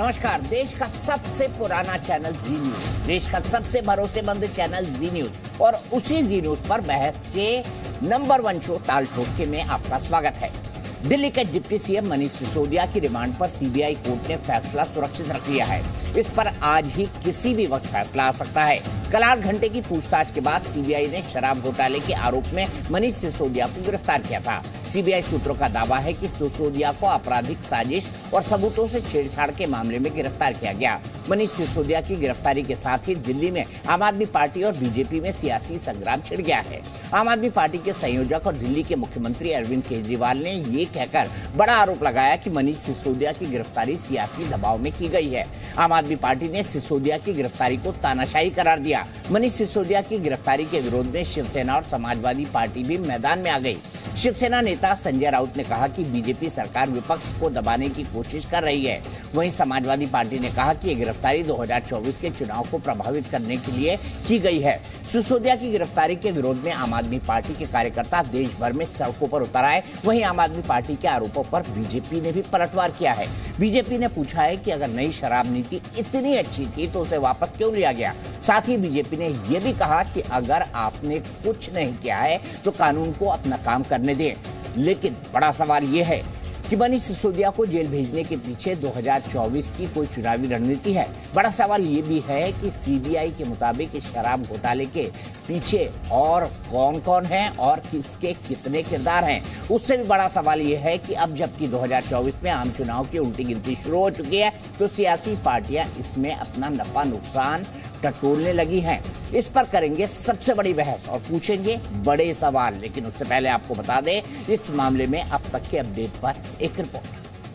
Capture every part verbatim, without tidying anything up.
नमस्कार। देश का सबसे पुराना चैनल जी न्यूज, देश का सबसे भरोसेमंद चैनल जी न्यूज और उसी जी न्यूज पर बहस के नंबर वन शो टाल ठोके में आपका स्वागत है। दिल्ली के डिप्टी सीएम मनीष सिसोदिया की रिमांड पर सीबीआई कोर्ट ने फैसला सुरक्षित रख लिया है। इस पर आज ही किसी भी वक्त फैसला आ सकता है। कल आठ घंटे की पूछताछ के बाद सीबीआई ने शराब घोटाले के आरोप में मनीष सिसोदिया को गिरफ्तार किया था। सीबीआई सूत्रों का दावा है कि सिसोदिया को आपराधिक साजिश और सबूतों से छेड़छाड़ के मामले में गिरफ्तार किया गया। मनीष सिसोदिया की गिरफ्तारी के साथ ही दिल्ली में आम आदमी पार्टी और बीजेपी में सियासी संग्राम छिड़ गया है। आम आदमी पार्टी के संयोजक और दिल्ली के मुख्यमंत्री अरविंद केजरीवाल ने ये कहकर बड़ा आरोप लगाया कि मनीष सिसोदिया की गिरफ्तारी सियासी दबाव में की गई है। आम आदमी पार्टी ने सिसोदिया की गिरफ्तारी को तानाशाही करार दिया। मनीष सिसोदिया की गिरफ्तारी के विरोध में शिवसेना और समाजवादी पार्टी भी मैदान में आ गई। शिवसेना नेता संजय राउत ने कहा कि बीजेपी सरकार विपक्ष को दबाने की कोशिश कर रही है। वहीं समाजवादी पार्टी ने कहा कि ये गिरफ्तारी दो हज़ार चौबीस के चुनाव को प्रभावित करने के लिए की गई है। सिसोदिया की गिरफ्तारी के विरोध में आम आदमी पार्टी के कार्यकर्ता देश भर में सड़कों पर उतर आए। वहीं आम आदमी पार्टी के आरोपों पर बीजेपी ने भी पलटवार किया है। बीजेपी ने पूछा है कि अगर नई शराब नीति इतनी अच्छी थी तो उसे वापस क्यों लिया गया। साथ ही बीजेपी ने यह भी कहा कि अगर आपने कुछ नहीं किया है तो कानून को अपना काम करने दें। लेकिन बड़ा सवाल यह है कि मनीष सिसोदिया को जेल भेजने के पीछे दो हज़ार चौबीस की कोई चुनावी रणनीति है। बड़ा सवाल ये भी है कि सीबीआई के मुताबिक इस शराब घोटाले के पीछे और कौन कौन है और किसके कितने किरदार हैं। उससे भी बड़ा सवाल ये है कि अब जबकि दो हज़ार चौबीस में आम चुनाव की उल्टी गिनती शुरू हो चुकी है तो सियासी पार्टियां इसमें अपना नफा नुकसान टटोलने लगी हैं। इस पर करेंगे सबसे बड़ी बहस और पूछेंगे बड़े सवाल। लेकिन उससे पहले आपको बता दें इस मामले में अब तक के अपडेट पर एक रिपोर्ट।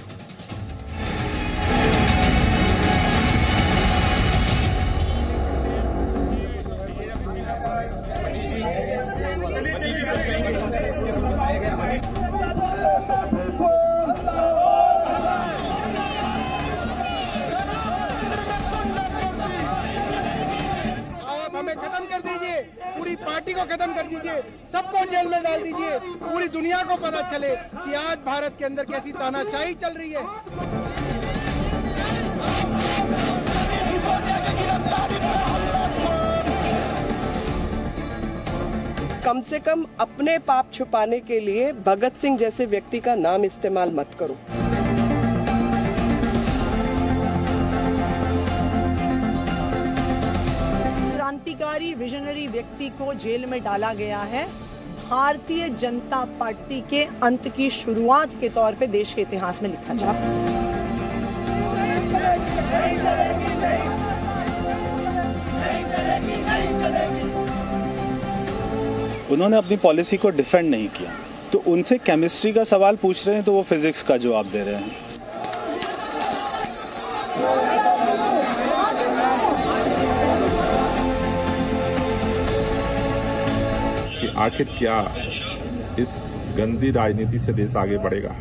हमें खत्म कर दीजिए, पूरी पार्टी को खत्म कर दीजिए, सबको जेल में डाल दीजिए, पूरी दुनिया को पता चले कि आज भारत के अंदर कैसी तानाशाही चल रही है। कम से कम अपने पाप छुपाने के लिए भगत सिंह जैसे व्यक्ति का नाम इस्तेमाल मत करो। क्रांतिकारी विजनरी व्यक्ति को जेल में डाला गया है भारतीय जनता पार्टी के अंत की शुरुआत के तौर पे देश के इतिहास में लिखा जाए। उन्होंने अपनी पॉलिसी को डिफेंड नहीं किया तो उनसे केमिस्ट्री का सवाल पूछ रहे हैं तो वो फिजिक्स का जवाब दे रहे हैं। आखिर क्या इस गंदी राजनीति से देश आगे बढ़ेगा।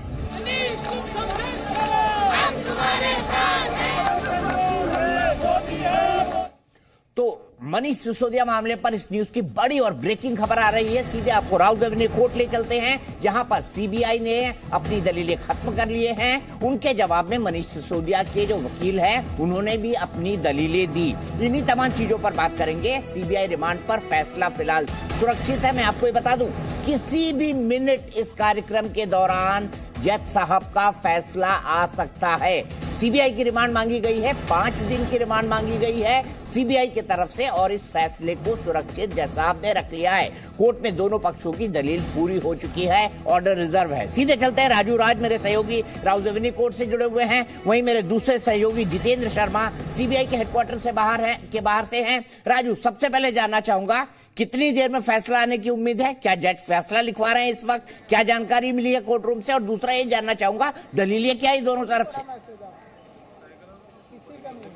तो मनीष सिसोदिया मामले पर इस न्यूज की बड़ी और ब्रेकिंग खबर आ रही है। सीधे आपको राउत एवेन्यू कोर्ट ले चलते हैं जहां पर सीबीआई ने अपनी दलीलें खत्म कर लिए हैं। उनके जवाब में मनीष सिसोदिया के जो वकील हैं उन्होंने भी अपनी दलीलें दी। इन्हीं तमाम चीजों पर बात करेंगे। सीबीआई रिमांड पर फैसला फिलहाल सुरक्षित है। मैं आपको ये बता दूं किसी भी मिनट इस कार्यक्रम के दौरान जज साहब का फैसला आ सकता है। सीबीआई की रिमांड मांगी गई है, पांच दिन की रिमांड मांगी गई है सीबीआई की तरफ से और इस फैसले को सुरक्षित जज साहब ने रख लिया है। कोर्ट में दोनों पक्षों की दलील पूरी हो चुकी है, ऑर्डर रिजर्व है। सीधे चलते हैं। राजू राज मेरे सहयोगी राउत एवेन्यू कोर्ट से जुड़े हुए हैं, वहीं मेरे दूसरे सहयोगी जितेंद्र शर्मा सीबीआई के हेडक्वार्टर से बाहर है के बाहर से हैं। राजू, सबसे पहले जानना चाहूंगा कितनी देर में फैसला आने की उम्मीद है? क्या जज फैसला लिखवा रहे हैं इस वक्त? क्या जानकारी मिली है कोर्ट रूम से? और दूसरा ये जानना चाहूंगा दलीलें क्या है दोनों तरफ से?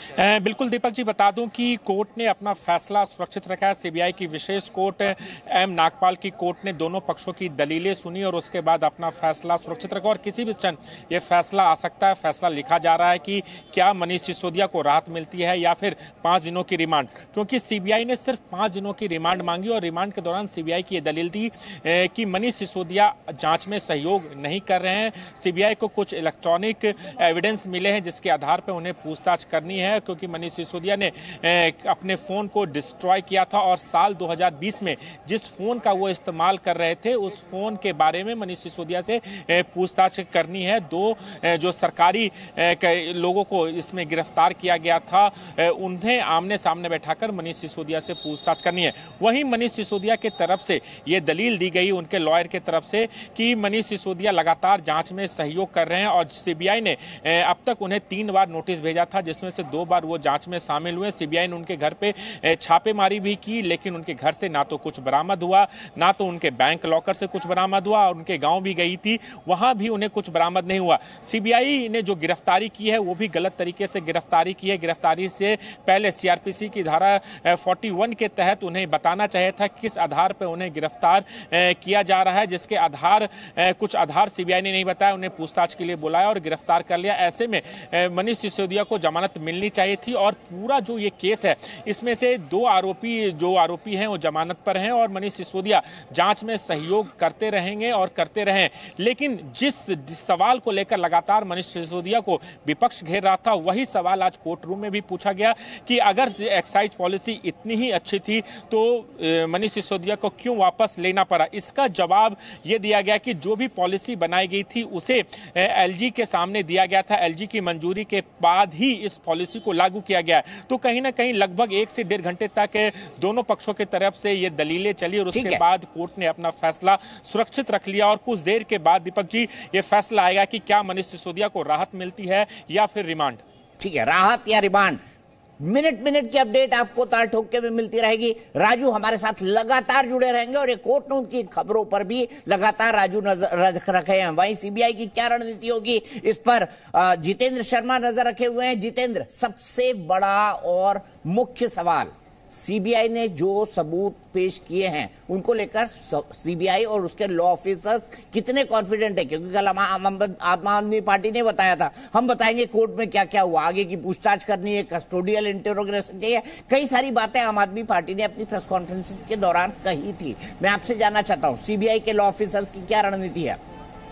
बिल्कुल दीपक जी, बता दूं कि कोर्ट ने अपना फैसला सुरक्षित रखा है। सीबीआई की विशेष कोर्ट एम नागपाल की कोर्ट ने दोनों पक्षों की दलीलें सुनी और उसके बाद अपना फैसला सुरक्षित रखा। और किसी भी क्षण ये फैसला आ सकता है। फैसला लिखा जा रहा है कि क्या मनीष सिसोदिया को राहत मिलती है या फिर पाँच दिनों की रिमांड, क्योंकि सीबीआई ने सिर्फ पाँच दिनों की रिमांड मांगी और रिमांड के दौरान सीबीआई की ये दलील दी कि मनीष सिसोदिया जाँच में सहयोग नहीं कर रहे हैं। सीबीआई को कुछ इलेक्ट्रॉनिक एविडेंस मिले हैं जिसके आधार पर उन्हें पूछताछ करनी है, क्योंकि मनीष सिसोदिया ने अपने फोन को डिस्ट्रॉय किया था और साल दो हज़ार बीस में जिस फोन का वो इस्तेमाल कर रहे थे उस फोन के बारे में मनीष सिसोदिया से पूछताछ करनी है। दो जो सरकारी लोगों को इसमें गिरफ्तार किया गया था उन्हें आमने सामने बैठाकर मनीष सिसोदिया से पूछताछ करनी है। वहीं मनीष सिसोदिया के तरफ से ये दलील दी गई उनके लॉयर के तरफ से कि मनीष सिसोदिया लगातार जांच में सहयोग कर रहे हैं और सीबीआई ने अब तक उन्हें तीन बार नोटिस भेजा था, जिसमें से दो बार वो जांच में शामिल हुए। सीबीआई ने उनके घर पे छापेमारी भी की, लेकिन उनके घर से ना तो कुछ बरामद हुआ, ना तो उनके बैंक लॉकर से कुछ बरामद हुआ, और उनके गांव भी गई थी, वहां भी उन्हें कुछ बरामद नहीं हुआ। सीबीआई ने जो गिरफ्तारी की है वो भी गलत तरीके से गिरफ्तारी की है। गिरफ्तारी से पहले सीआरपीसी की धारा इकतालीस के तहत उन्हें बताना चाहिए था किस आधार पर उन्हें गिरफ्तार किया जा रहा है, जिसके आधार कुछ आधार सीबीआई ने नहीं बताया। उन्हें पूछताछ के लिए बुलाया और गिरफ्तार कर लिया। ऐसे में मनीष सिसोदिया को जमानत मिलनी चाहिए थी और पूरा जो ये केस है इसमें से दो आरोपी जो आरोपी हैं वो जमानत पर हैं और मनीष सिसोदिया जांच में सहयोग करते रहेंगे और करते रहें। लेकिन जिस, जिस सवाल को लेकर लगातार मनीष सिसोदिया को विपक्ष घेर रहा था वही सवाल आज कोर्ट रूम में भी पूछा गया कि अगर एक्साइज पॉलिसी इतनी ही अच्छी थी तो मनीष सिसोदिया को क्यों वापस लेना पड़ा। इसका जवाब ये दिया गया कि जो भी पॉलिसी बनाई गई थी उसे एलजी के सामने दिया गया था, एलजी की मंजूरी के बाद ही इस पॉलिसी को लागू किया गया। तो कहीं ना कहीं लगभग एक से डेढ़ घंटे तक दोनों पक्षों की तरफ से ये दलीलें चली और उसके बाद कोर्ट ने अपना फैसला सुरक्षित रख लिया और कुछ देर के बाद दीपक जी ये फैसला आएगा कि क्या मनीष सिसोदिया को राहत मिलती है या फिर रिमांड। ठीक है, राहत या रिमांड, मिनट मिनट की अपडेट आपको ताल ठोके में मिलती रहेगी। राजू हमारे साथ लगातार जुड़े रहेंगे और एक कोर्ट रूम की खबरों पर भी लगातार राजू नजर रख रखे हैं। वहीं सीबीआई की क्या रणनीति होगी इस पर जितेंद्र शर्मा नजर रखे हुए हैं। जितेंद्र, सबसे बड़ा और मुख्य सवाल, सीबीआई ने जो सबूत पेश किए हैं उनको लेकर सीबीआई और उसके लॉ ऑफिसर्स कितने कॉन्फिडेंट है? क्योंकि कल आम आदमी पार्टी ने बताया था हम बताएंगे कोर्ट में क्या क्या हुआ, आगे की पूछताछ करनी है, कस्टोडियल इंटरोगेशन चाहिए, कई सारी बातें आम आदमी पार्टी ने अपनी प्रेस कॉन्फ्रेंस के दौरान कही थी। मैं आपसे जानना चाहता हूं सीबीआई के लॉ ऑफिसर्स की क्या रणनीति है?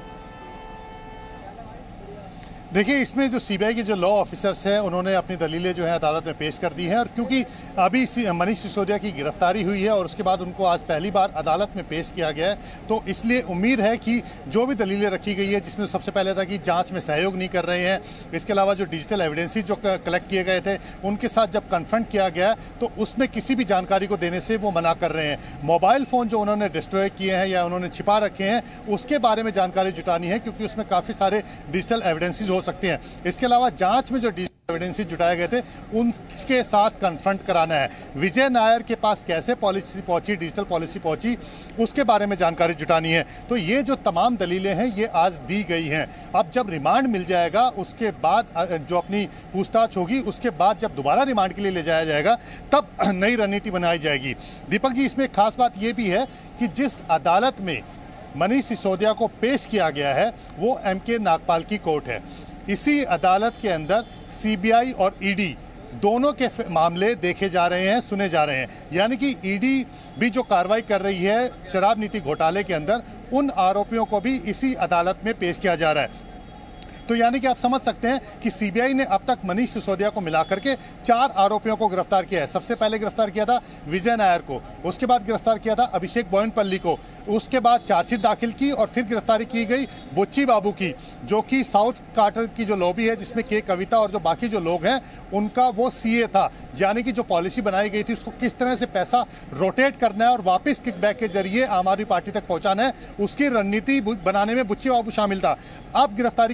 देखिए, इसमें जो सीबीआई के जो लॉ ऑफिसर्स हैं उन्होंने अपनी दलीलें जो है अदालत में पेश कर दी हैं और क्योंकि अभी मनीष सिसोदिया की गिरफ्तारी हुई है और उसके बाद उनको आज पहली बार अदालत में पेश किया गया है, तो इसलिए उम्मीद है कि जो भी दलीलें रखी गई है, जिसमें सबसे पहले था कि जांच में सहयोग नहीं कर रहे हैं, इसके अलावा जो डिजिटल एविडेंसेस जो कलेक्ट किए गए थे उनके साथ जब कन्फ्रंट किया गया तो उसमें किसी भी जानकारी को देने से वो मना कर रहे हैं। मोबाइल फ़ोन जो उन्होंने डिस्ट्रॉय किए हैं या उन्होंने छिपा रखे हैं उसके बारे में जानकारी जुटानी है, क्योंकि उसमें काफ़ी सारे डिजिटल एविडेंसेस हो सकते हैं। इसके अलावा जांच में जो डिजिटल एविडेंसेस जुटाए गए थे उनके साथ कन्फ्रंट कराना है। विजय नायर के पास कैसे पॉलिसी पहुंची, डिजिटल पॉलिसी पहुंची, उसके बारे में जानकारी जुटानी है। तो ये जो तमाम दलीलें हैं ये आज दी गई हैं। अब जब रिमांड मिल जाएगा उसके बाद जो अपनी पूछताछ होगी उसके बाद जब दोबारा रिमांड के लिए ले जाया जाएगा तब नई रणनीति बनाई जाएगी। दीपक जी, इसमें खास बात ये भी है कि जिस अदालत में मनीष सिसोदिया को पेश किया गया है वो एम के नागपाल की कोर्ट है। इसी अदालत के अंदर सीबीआई और ईडी दोनों के मामले देखे जा रहे हैं, सुने जा रहे हैं। यानी कि ईडी भी जो कार्रवाई कर रही है शराब नीति घोटाले के अंदर, उन आरोपियों को भी इसी अदालत में पेश किया जा रहा है। तो यानी कि आप समझ सकते हैं कि सीबीआई ने अब तक मनीष सिसोदिया को मिलाकर के चार आरोपियों को गिरफ्तार किया है। सबसे पहले गिरफ्तार किया था विजय नायर को, उसके बाद गिरफ्तार किया था अभिषेक बोयनपल्ली को, उसके बाद चार्जशीट दाखिल की और फिर गिरफ्तारी की गई बुच्ची बाबू की, जो कि साउथ कार्टेल की जो लॉबी है जिसमें के कविता और जो बाकी जो लोग हैं उनका वो सीए था। यानी कि जो पॉलिसी बनाई गई थी उसको किस तरह से पैसा रोटेट करना है और वापस किकबैक के जरिए आम आदमी पार्टी तक पहुंचाना है, उसकी रणनीति बनाने में बुच्ची बाबू शामिल था। अब गिरफ्तारी की गई है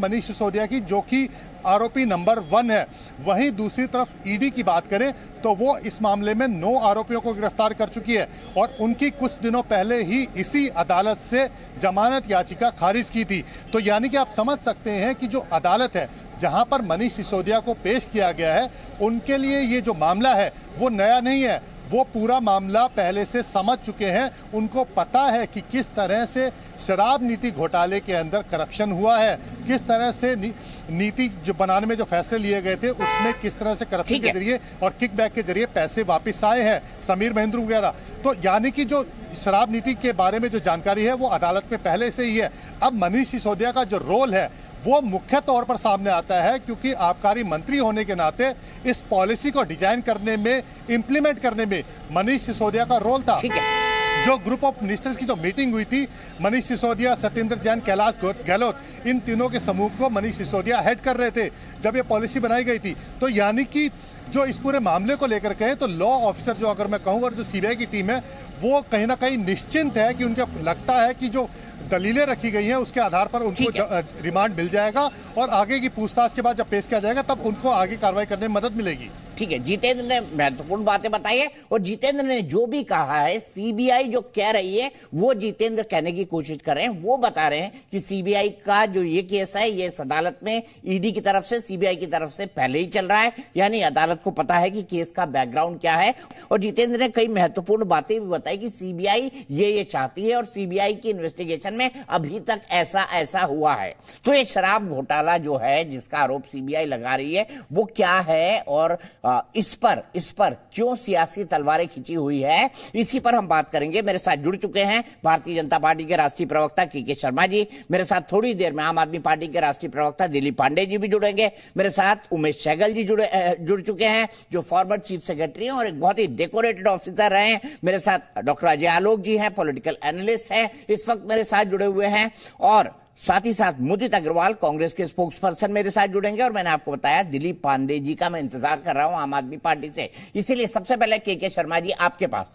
मनीष सिसोदिया की, जो कि आरोपी नंबर वन है। वहीं दूसरी तरफ ईडी की बात करें तो वो इस मामले में नौ आरोपियों को गिरफ्तार कर चुकी है और उनकी कुछ दिनों पहले ही इसी अदालत से जमानत याचिका खारिज की थी। तो यानी कि आप समझ सकते हैं कि जो अदालत है जहां पर मनीष सिसोदिया को पेश किया गया है, उनके लिए ये जो मामला है वो नया नहीं है। वो पूरा मामला पहले से समझ चुके हैं। उनको पता है कि किस तरह से शराब नीति घोटाले के अंदर करप्शन हुआ है, किस तरह से नी, नीति जो बनाने में जो फैसले लिए गए थे उसमें किस तरह से करप्शन के जरिए और किकबैक के जरिए पैसे वापस आए हैं, समीर महेंद्र वगैरह। तो यानी कि जो शराब नीति के बारे में जो जानकारी है वो अदालत में पहले से ही है। अब मनीष सिसोदिया का जो रोल है वो मुख्य तौर पर सामने आता है, क्योंकि आबकारी मंत्री होने के नाते इस पॉलिसी को डिजाइन करने में, इंप्लीमेंट करने में मनीष सिसोदिया का रोल था। जो ग्रुप ऑफ मिनिस्टर्स की जो मीटिंग हुई थी, मनीष सिसोदिया, सत्येंद्र जैन, कैलाश गहलोत, इन तीनों के समूह को मनीष सिसोदिया हेड कर रहे थे जब ये पॉलिसी बनाई गई थी। तो यानी कि जो इस पूरे मामले को लेकर कहें तो लॉ ऑफिसर जो, अगर मैं कहूँ, और जो सीबीआई की टीम है वो कहीं ना कहीं निश्चिंत है कि उनके लगता है कि जो दलीलें रखी गई हैं उसके आधार पर उनको रिमांड मिल जाएगा और आगे की पूछताछ के बाद जब पेश किया जाएगा तब उनको आगे कार्रवाई करने में मदद मिलेगी। ठीक है, जितेंद्र ने महत्वपूर्ण बातें बताई है और जितेंद्र ने जो भी कहा है, सीबीआई जो कह रही है वो जितेंद्र कहने की कोशिश कर रहे हैं। वो बता रहे हैं कि सीबीआई का जो ये केस है ये इस अदालत में ईडी की तरफ से, सीबीआई की तरफ से पहले ही चल रहा है, यानी अदालत को पता है कि केस का बैकग्राउंड क्या है। और जितेंद्र ने कई महत्वपूर्ण बातें भी बताई कि सीबीआई ये ये चाहती है और सीबीआई की इन्वेस्टिगेशन में अभी तक ऐसा ऐसा हुआ है। तो ये शराब घोटाला जो है जिसका आरोप सीबीआई लगा रही है वो क्या है और इस पर इस पर क्यों सियासी तलवारें खिंची हुई है, इसी पर हम बात करेंगे। मेरे साथ जुड़ चुके हैं भारतीय जनता पार्टी के राष्ट्रीय प्रवक्ता के के शर्मा जी। मेरे साथ थोड़ी देर में आम आदमी पार्टी के राष्ट्रीय प्रवक्ता दिलीप पांडे जी भी जुड़ेंगे। मेरे साथ उमेश सहगल जी जुड़े जुड़ चुके हैं जो फॉर्मर चीफ सेक्रेटरी हैं और एक बहुत ही डेकोरेटेड ऑफिसर रहे हैं। मेरे साथ डॉक्टर अजय आलोक जी हैं, पॉलिटिकल एनालिस्ट हैं, इस वक्त मेरे साथ जुड़े हुए हैं। और साथ ही साथ मुदित अग्रवाल कांग्रेस के स्पोक्स पर्सन मेरे साथ जुड़ेंगे। और मैंने आपको बताया दिलीप पांडे जी का मैं इंतजार कर रहा हूं आम आदमी पार्टी से। इसीलिए सबसे पहले के के शर्मा जी आपके पास,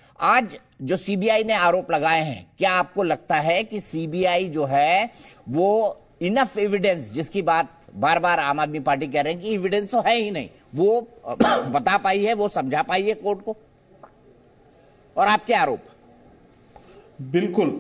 आज जो सीबीआई ने आरोप लगाए हैं, क्या आपको लगता है कि सीबीआई जो है वो इनफ एविडेंस, जिसकी बात बार बार आम आदमी पार्टी कह रहे हैं कि एविडेंस तो है ही नहीं, वो बता पाई है, वो समझा पाई है कोर्ट को? और आपके आरोप? बिल्कुल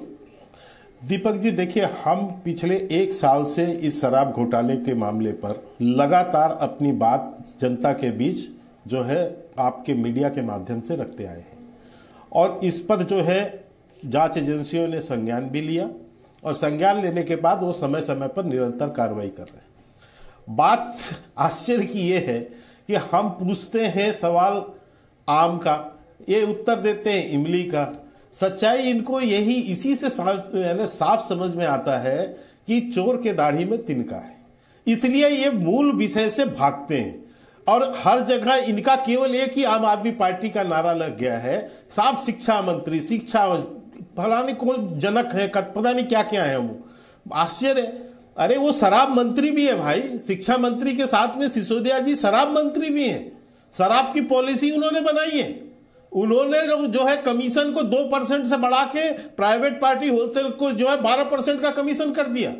दीपक जी, देखिए, हम पिछले एक साल से इस शराब घोटाले के मामले पर लगातार अपनी बात जनता के बीच जो है आपके मीडिया के माध्यम से रखते आए हैं और इस पर जो है जांच एजेंसियों ने संज्ञान भी लिया और संज्ञान लेने के बाद वो समय समय पर निरंतर कार्रवाई कर रहे हैं। बात आश्चर्य की ये है कि हम पूछते हैं सवाल आम का, ये उत्तर देते हैं इमली का। सच्चाई इनको यही इसी से साफ समझ में आता है कि चोर के दाढ़ी में तिनका है, इसलिए ये मूल विषय से भागते हैं और हर जगह इनका केवल एक ही आम आदमी पार्टी का नारा लग गया है, साफ शिक्षा मंत्री, शिक्षा फलाने कौन जनक है, पता नहीं क्या क्या है। वो आश्चर्य, अरे वो शराब मंत्री भी है भाई, शिक्षा मंत्री के साथ में सिसोदिया जी शराब मंत्री भी हैं। शराब की पॉलिसी उन्होंने बनाई है, उन्होंने जो है कमीशन को दो परसेंट से बढ़ा के प्राइवेट पार्टी होलसेल को जो है बारह परसेंट का कमीशन कर दिया।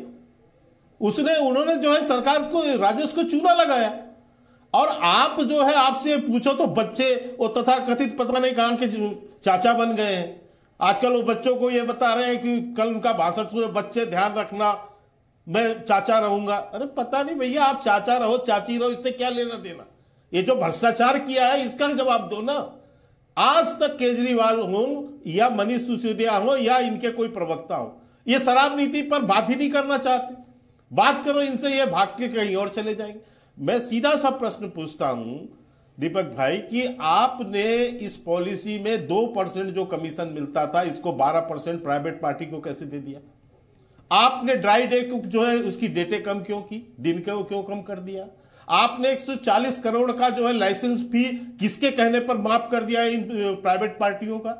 उसने उन्होंने जो है सरकार को, राजस्व को चूना लगाया। और आप जो है आपसे पूछो तो बच्चे वो तथा कथित पता नहीं कहां के चाचा बन गए हैं। आजकल वो बच्चों को ये बता रहे हैं कि कल उनका बासठ बच्चे ध्यान रखना, मैं चाचा रहूंगा। अरे पता नहीं भैया, आप चाचा रहो चाची रहो, इससे क्या लेना देना? ये जो भ्रष्टाचार किया है इसका जवाब दो ना। आज तक केजरीवाल हो या मनीष सिसोदिया हो या इनके कोई प्रवक्ता हो, ये शराब नीति पर बात ही नहीं करना चाहते। बात करो इनसे, ये भाग के कहीं और चले जाएंगे। मैं सीधा सा प्रश्न पूछता हूं दीपक भाई कि आपने इस पॉलिसी में दो परसेंट जो कमीशन मिलता था इसको बारह परसेंट प्राइवेट पार्टी को कैसे दे दिया? आपने ड्राई डे को जो है उसकी डेटें कम क्यों की, दिन के क्यों कम कर दिया? आपने एक सौ चालीस करोड़ का जो है लाइसेंस फी किसके कहने पर माफ कर दिया इन प्राइवेट पार्टियों का?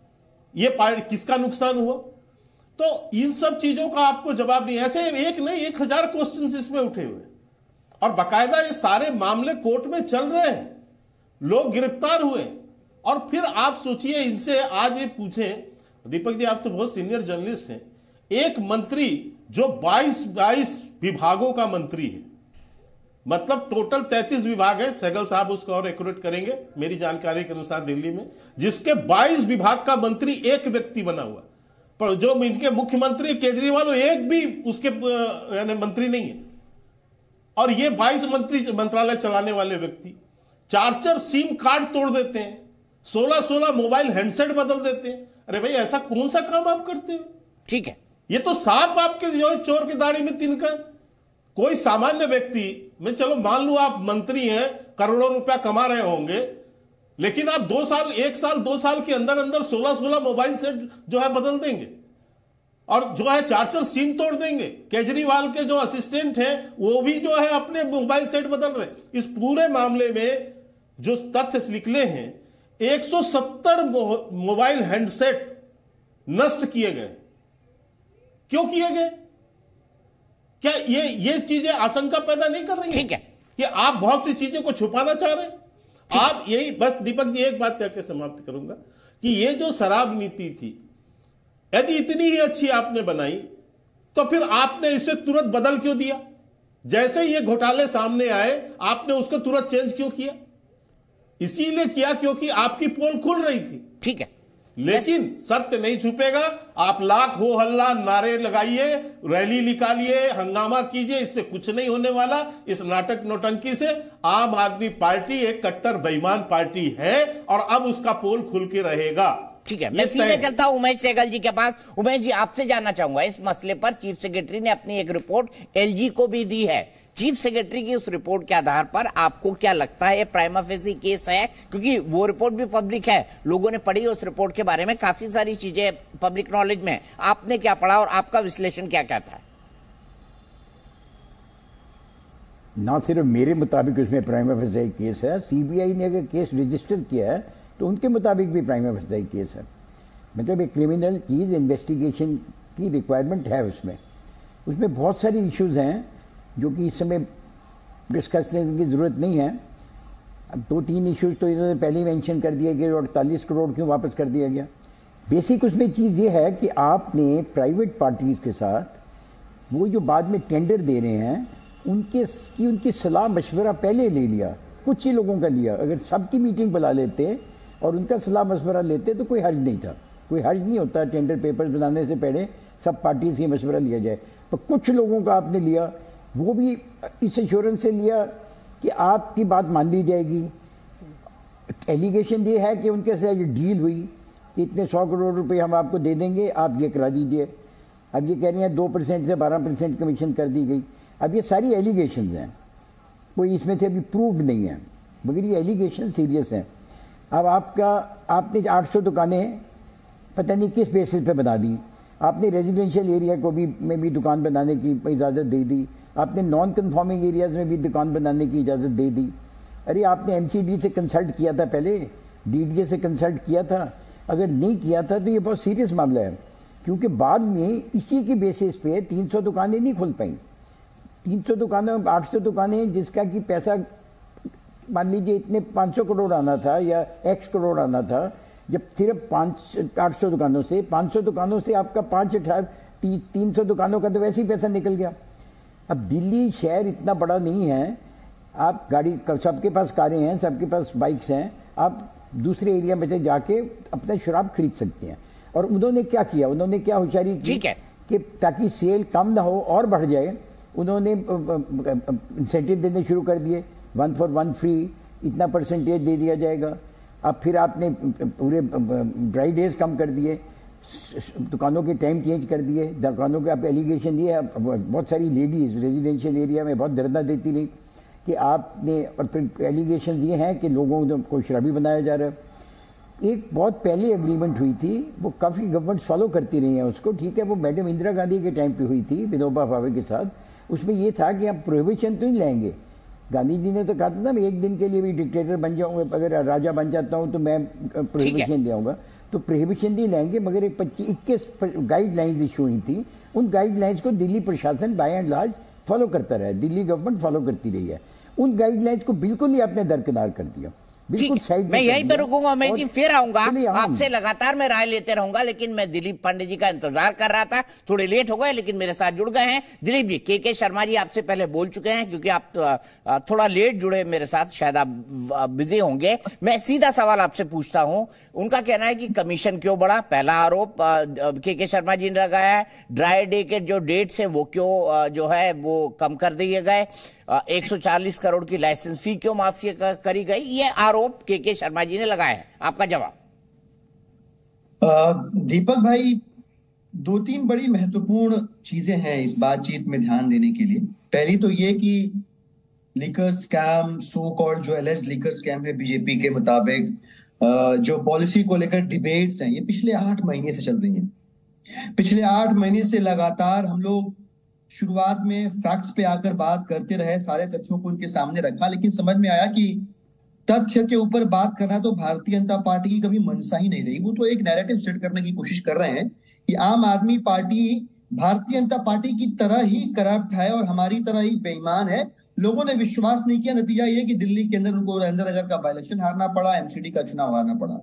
ये किसका नुकसान हुआ? तो इन सब चीजों का आपको जवाब नहीं। ऐसे एक नहीं एक हजार क्वेश्चन इसमें उठे हुए और बाकायदा ये सारे मामले कोर्ट में चल रहे हैं, लोग गिरफ्तार हुए। और फिर आप सोचिए, इनसे आज ये पूछे, दीपक जी आप तो बहुत सीनियर जर्नलिस्ट हैं, एक मंत्री जो बाईस बाईस विभागों का मंत्री है। मतलब टोटल तैंतीस विभाग है, सहगल साहब उसको और एक्यूरेट करेंगे मेरी जानकारी के अनुसार दिल्ली में, जिसके बाईस विभाग का मंत्री एक व्यक्ति बना हुआ। पर जो इनके मुख्यमंत्री केजरीवाल एक भी उसके यानी मंत्री नहीं है। और ये बाईस मंत्री मंत्रालय चलाने वाले व्यक्ति चार चार सिम कार्ड तोड़ देते हैं, सोलह सोलह मोबाइल हैंडसेट बदल देते हैं। अरे भाई ऐसा कौन सा काम आप करते हो? ठीक है, ये तो सांप आपके जो चोर की दाढ़ी में तिनका। कोई सामान्य व्यक्ति, मैं चलो मान लू आप मंत्री हैं, करोड़ों रुपया कमा रहे होंगे, लेकिन आप दो साल एक साल दो साल के अंदर अंदर सोलह सोलह मोबाइल सेट जो है बदल देंगे और जो है चार चार सिम तोड़ देंगे। केजरीवाल के जो असिस्टेंट हैं वो भी जो है अपने मोबाइल सेट बदल रहे। इस पूरे मामले में जो तथ्य निकले हैं, एक सौ सत्तर मोबाइल हैंडसेट नष्ट किए गए। क्यों किए गए? क्या ये ये चीजें आशंका पैदा नहीं कर रही? ठीक है कि आप बहुत सी चीजों को छुपाना चाह रहे हैं। आप यही बस दीपक जी एक बात कहकर समाप्त करूंगा कि ये जो शराब नीति थी, यदि इतनी ही अच्छी आपने बनाई तो फिर आपने इसे तुरंत बदल क्यों दिया? जैसे ही ये घोटाले सामने आए आपने उसको तुरंत चेंज क्यों किया? इसीलिए किया क्योंकि आपकी पोल खुल रही थी। ठीक है, लेकिन सत्य नहीं छुपेगा। आप लाख हो हल्ला नारे लगाइए, रैली निकालिए, हंगामा कीजिए, इससे कुछ नहीं होने वाला। इस नाटक नौटंकी से आम आदमी पार्टी एक कट्टर बेईमान पार्टी है और अब उसका पोल खुल के रहेगा। ठीक है, मैं सीधे चलता हूं उमेश सहगल जी के पास। उमेश जी, आपसे जानना चाहूंगा, इस मसले पर चीफ सेक्रेटरी ने अपनी एक रिपोर्ट एलजी को भी दी है। चीफ सेक्रेटरी की उस रिपोर्ट के आधार पर आपको क्या लगता है, ये प्राइमा फेसी केस है? क्योंकि वो रिपोर्ट भी पब्लिक है, लोगों ने पढ़ी उस रिपोर्ट के बारे में, काफी सारी चीजें पब्लिक नॉलेज में। आपने क्या पढ़ा और आपका विश्लेषण क्या कहता है? ना सिर्फ मेरे मुताबिक उसमें प्राइमा फेसी केस है, सीबीआई ने अगर केस रजिस्टर किया है तो उनके मुताबिक भी प्राइमा फेसी केस है। मतलब एक क्रिमिनल चीज इन्वेस्टिगेशन की रिक्वायरमेंट है उसमें। उसमें बहुत सारी इश्यूज हैं जो कि इस समय डिस्कस करने की ज़रूरत नहीं है। अब दो तीन इश्यूज तो इन्होंने पहले ही मेंशन कर दिया कि अड़तालीस करोड़ क्यों वापस कर दिया गया। बेसिक उसमें चीज़ ये है कि आपने प्राइवेट पार्टीज़ के साथ वो जो बाद में टेंडर दे रहे हैं उनके की उनकी सलाह मशवरा पहले ले लिया, कुछ ही लोगों का लिया। अगर सबकी मीटिंग बुला लेते और उनका सलाह मशवरा लेते तो कोई हर्ज नहीं था। कोई हर्ज नहीं होता टेंडर पेपर्स बनाने से पहले सब पार्टीज की मशवरा लिया जाए। पर कुछ लोगों का आपने लिया, वो भी इस एश्योरेंस से लिया कि आपकी बात मान ली जाएगी। एलिगेशन ये है कि उनके साथ ये डील हुई कि इतने सौ करोड़ रुपए हम आपको दे देंगे, आप ये करा दीजिए। अब ये कह रही हैं दो परसेंट से बारह परसेंट कमीशन कर दी गई। अब ये सारी एलिगेशन हैं, कोई इसमें से अभी प्रूव नहीं है, मगर ये एलिगेशन सीरियस हैं। अब आपका आपने आठ सौ दुकानें पता नहीं किस बेसिस पे बना दी। आपने रेजिडेंशियल एरिया को भी में भी दुकान बनाने की इजाज़त दे दी। आपने नॉन कन्फॉर्मिंग एरियाज में भी दुकान बनाने की इजाज़त दे दी। अरे आपने एमसीडी से कंसल्ट किया था, पहले डीडीए से कंसल्ट किया था? अगर नहीं किया था तो ये बहुत सीरियस मामला है, क्योंकि बाद में इसी की बेसिस पे तीन सौ दुकानें नहीं खुल पाई। तीन सौ दुकानें, आठ सौ दुकानें, जिसका कि पैसा मान लीजिए इतने पाँच सौ करोड़ आना था या एक्स करोड़ आना था, जब सिर्फ पाँच आठ सौ दुकानों से पाँच सौ दुकानों से आपका पाँच अठारह ती, तीन सौ दुकानों का तो वैसे ही पैसा निकल गया। अब दिल्ली शहर इतना बड़ा नहीं है, आप गाड़ी सबके पास कारें हैं, सबके पास बाइक्स हैं, आप दूसरे एरिया में से जाके अपना शराब खरीद सकते हैं। और उन्होंने क्या किया, उन्होंने क्या होशियारी की कि ताकि सेल कम ना हो और बढ़ जाए, उन्होंने इंसेंटिव देने शुरू कर दिए। वन फॉर वन फ्री, इतना परसेंटेज दे दिया जाएगा। अब फिर आपने पूरे ड्राई डेज कम कर दिए, दुकानों के टाइम चेंज कर दिए। दुकानों के आप एलिगेशन ये है, बहुत सारी लेडीज़ रेजिडेंशियल एरिया में बहुत धरना देती रही कि आपने, और फिर एलिगेशन ये हैं कि लोगों को शराबी बनाया जा रहा है। एक बहुत पहले एग्रीमेंट हुई थी, वो काफ़ी गवर्नमेंट फॉलो करती रही हैं उसको, ठीक है, वो मैडम इंदिरा गांधी के टाइम पे हुई थी विनोबा भावे के साथ। उसमें ये था कि हम प्रोहिबिशन तो नहीं लाएंगे। गांधी जी ने तो कहा था ना, मैं एक दिन के लिए भी डिक्टेटर बन जाऊंगा, अगर राजा बन जाता हूं तो मैं प्रोहिबिशन ले आऊंगा। तो प्रोहिबिशन नहीं लाएंगे, मगर एक पच्चीस इक्कीस गाइडलाइंस इशू हुई थी। उन गाइडलाइंस को दिल्ली प्रशासन बाय एंड लार्ज फॉलो करता रहा है, दिल्ली गवर्नमेंट फॉलो करती रही है। उन गाइडलाइंस को बिल्कुल ही आपने दरकिनार कर दिया। बिल्कुल साइड मैं यहीं पे रुकूंगा, मैं जी फिर आऊंगा चलिए, हम- आपसे लगातार मैं राय लेते रहूंगा, लेकिन मैं दिलीप पांडे जी का इंतजार कर रहा था, थोड़े लेट हो गए लेकिन मेरे साथ जुड़ गए हैं। दिलीप जी, के के शर्मा जी आपसे पहले बोल चुके हैं क्योंकि आप अ, थोड़ा लेट जुड़े मेरे साथ, शायद आप बिजी होंगे। मैं सीधा सवाल आपसे पूछता हूं, उनका कहना है कि कमीशन क्यों बढ़ा, पहला आरोप के के शर्मा जी ने लगाया है। ड्राई डे के जो डेट्स है वो क्यों अ, जो है वो कम कर दिए गए, एक सौ चालीस करोड़ की लाइसेंस फी क्यों माफ करी गई, ये आरोप के के शर्मा जी ने लगाया है, आपका जवाब? दीपक भाई, दो तीन बड़ी महत्वपूर्ण चीजें हैं इस बातचीत में ध्यान देने के लिए। पहली तो ये कि लीकर स्कैम, सो कॉल्ड जो एलएस लीकर स्कैम है बीजेपी के मुताबिक, जो पॉलिसी को लेकर डिबेट्स हैं, ये पिछले आठ महीने से चल रही हैं। पिछले आठ महीने से लगातार हम लोग शुरुआत में फैक्ट्स पे आकर बात करते रहे, सारे तथ्यों को उनके सामने रखा, लेकिन समझ में आया कि तथ्य के ऊपर बात करना तो भारतीय जनता पार्टी की कभी मनसा ही नहीं रही। वो तो एक नैरेटिव सेट करने की कोशिश कर रहे हैं कि आम आदमी पार्टी भारतीय जनता पार्टी की तरह ही करप्ट है और हमारी तरह ही बेईमान है। लोगों ने विश्वास नहीं किया, नतीजा ये कि दिल्ली के अंदर उनको अंदर अगर का बाई इलेक्शन हारना पड़ा, एमसीडी का चुनाव हारना पड़ा।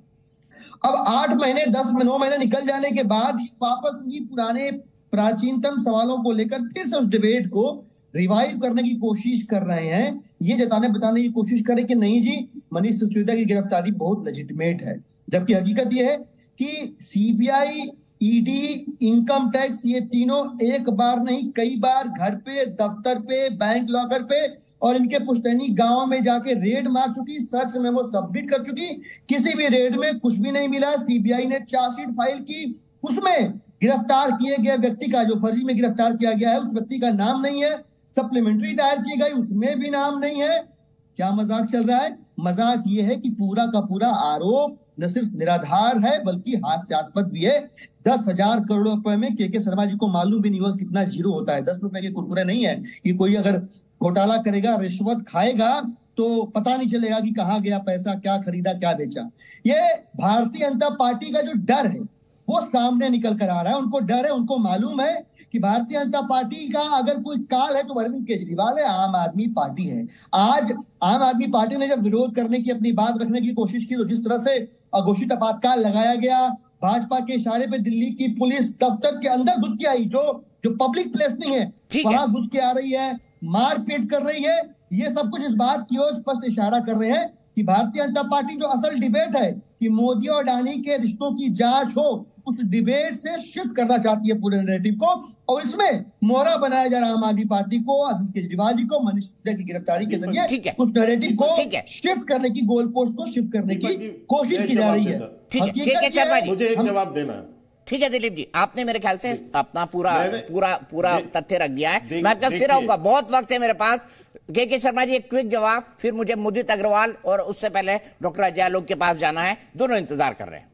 अब आठ महीने दस नौ महीने निकल जाने के बाद वापस उन्हीं पुराने प्राचीनतम सवालों को लेकर फिर से उस डिबेट को रिवाइव करने की कोशिश कर रहे हैं। ये जताने बताने की कोशिश करें कि नहीं जी, मनीष सिसोदिया की गिरफ्तारी बहुत लेजिटिमेट है, जबकि हकीकत यह है कि सीबीआई, ईडी, इनकम टैक्स, ये तीनों एक बार नहीं कई बार घर पे, दफ्तर पे, बैंक लॉकर पे और इनके पुश्तैनी गांव में जाके रेड मार चुकी, सर्च मेमो सबमिट कर चुकी। किसी भी रेड में कुछ भी नहीं मिला। सीबीआई ने चार्जशीट फाइल की, उसमें गिरफ्तार किए गए व्यक्ति का, जो फर्जी में गिरफ्तार किया गया है, उस व्यक्ति का नाम नहीं है। सप्लीमेंट्री दायर की गई, उसमें भी नाम नहीं है। क्या मजाक चल रहा है? मजाक ये है कि पूरा का पूरा आरोप न सिर्फ निराधार है बल्कि हास्यास्पद भी है। दस हजार करोड़ रुपए में के के शर्मा जी को मालूम भी नहीं हुआ कितना जीरो होता है। दस रुपए के कुरकुरे नहीं है कि कोई अगर घोटाला करेगा, रिश्वत खाएगा तो पता नहीं चलेगा कि कहाँ गया पैसा, क्या खरीदा, क्या बेचा। ये भारतीय जनता पार्टी का जो डर है वो सामने निकल कर आ रहा है। उनको डर है, उनको मालूम है कि भारतीय जनता पार्टी का अगर कोई काल है तो अरविंद केजरीवाल है, आम आदमी पार्टी है। आज आम आदमी पार्टी ने जब विरोध करने की, अपनी बात रखने की कोशिश की, तो जिस तरह से अघोषित आपातकाल लगाया गया, भाजपा के इशारे पे दिल्ली की पुलिस दफ्तर के अंदर घुस के आई, जो जो पब्लिक प्लेस नहीं है वहां घुस के आ रही है, मारपीट कर रही है, ये सब कुछ इस बात की ओर स्पष्ट इशारा कर रहे हैं कि भारतीय जनता पार्टी जो असल डिबेट है कि मोदी और अडानी के रिश्तों की जांच हो, उस डिबेट से शिफ्ट करना चाहती है पूरे नैरेटिव को, और इसमें मोहरा बनाया जा रहा आम आदमी पार्टी को, अरविंद केजरीवाल जी को, मनीष सिसोदिया की गिरफ्तारी के जरिए उस नैरेटिव को शिफ्ट करने की, गोल पोस्ट को शिफ्ट करने की कोशिश की जा रही है। मुझे एक जवाब देना है। ठीक है दिलीप जी, आपने मेरे ख्याल से अपना पूरा पूरा पूरा तथ्य रख दिया है। मैं कल फिर आऊंगा, बहुत वक्त है मेरे पास। के के शर्मा जी एक क्विक जवाब, फिर मुझे मुदित अग्रवाल और उससे पहले डॉक्टर अजय आलोक के पास जाना है, दोनों इंतजार कर रहे हैं।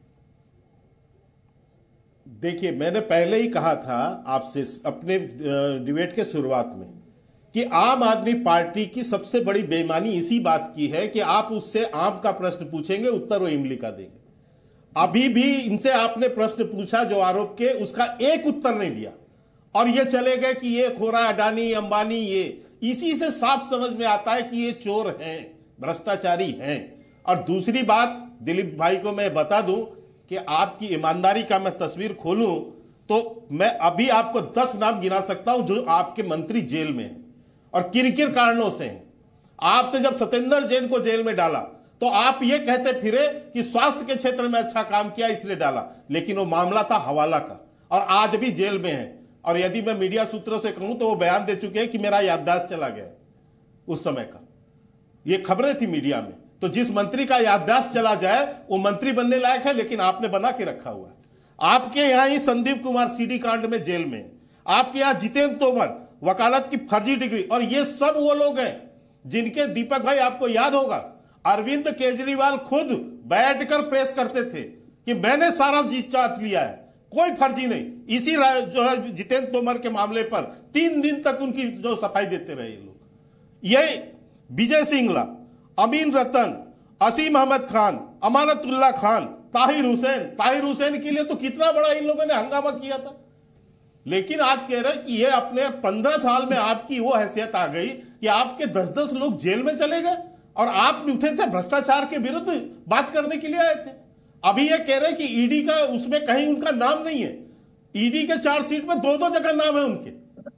देखिए, मैंने पहले ही कहा था आपसे अपने डिबेट के शुरुआत में कि आम आदमी पार्टी की सबसे बड़ी बेईमानी इसी बात की है कि आप उससे आम का प्रश्न पूछेंगे, उत्तर वो इमली का देंगे। अभी भी इनसे आपने प्रश्न पूछा जो आरोप के, उसका एक उत्तर नहीं दिया और ये चले गए कि ये खो रहा है अडानी अंबानी। ये इसी से साफ समझ में आता है कि ये चोर हैं, भ्रष्टाचारी हैं। और दूसरी बात दिलीप भाई को मैं बता दूं कि आपकी ईमानदारी का मैं तस्वीर खोलूं तो मैं अभी आपको दस नाम गिना सकता हूं जो आपके मंत्री जेल में हैं और किन किन कारणों से हैं। आपसे जब सत्येंद्र जैन को जेल में डाला तो आप ये कहते फिरे कि स्वास्थ्य के क्षेत्र में अच्छा काम किया इसलिए डाला, लेकिन वो मामला था हवाला का और आज भी जेल में है। और यदि मैं मीडिया सूत्रों से कहूं तो वो बयान दे चुके हैं कि मेरा याददाश्त चला गया उस समय का। ये खबरें थी मीडिया में। तो जिस मंत्री का याददाश्त चला जाए वो मंत्री बनने लायक है, लेकिन आपने बना के रखा हुआ है। आपके यहां ही संदीप कुमार सीडी कांड में जेल में है, आपके यहां जितेंद्र तोमर वकालत की फर्जी डिग्री, और ये सब वो लोग हैं जिनके, दीपक भाई आपको याद होगा, अरविंद केजरीवाल खुद बैठकर प्रेस करते थे कि मैंने सारा जीत चाच लिया है, कोई फर्जी नहीं। इसी जो है जितेंद्र तोमर के मामले पर तीन दिन तक उनकी जो सफाई देते रहे ये लोग। ये विजय सिंगला, अमीन रतन, असीम अहमद खान, अमानतुल्लाह खान, ताहिर हुसैन, ताहिर हुसैन के लिए तो कितना बड़ा इन लोगों ने हंगामा किया था। लेकिन आज कह रहे हैं कि ये अपने पंद्रह साल में आपकी वो हैसियत आ गई कि आपके दस दस लोग जेल में चले गए। और आप उठे थे भ्रष्टाचार के विरुद्ध बात करने के लिए आए थे। अभी ये कह रहे हैं कि ईडी का उसमें कहीं उनका नाम नहीं है। ईडी के चार्जशीट में दो दो जगह नाम है उनके।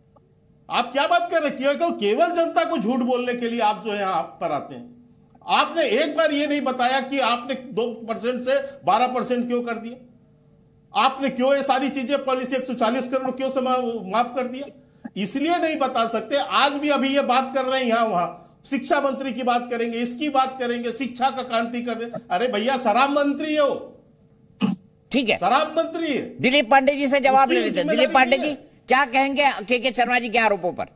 आप क्या बात कर रहे हैं? केवल जनता को झूठ बोलने के लिए आप जो है यहां पर आते हैं। आपने एक बार ये नहीं बताया कि आपने दो परसेंट से बारह परसेंट क्यों कर दिया, आपने क्यों ये सारी चीजें पॉलिसी एक सौ चालीस करोड़ क्यों से माफ कर दिया, इसलिए नहीं बता सकते। आज भी अभी ये बात कर रहे हैं यहां वहां, शिक्षा मंत्री की बात करेंगे, इसकी बात करेंगे, शिक्षा का क्रांति कर दे। अरे भैया शराब मंत्री है वो, ठीक है, शराब मंत्री है। दिलीप पांडे जी से जवाब ले लेते हैं। दिलीप पांडे जी क्या कहेंगे के के शर्मा जी के आरोपों पर?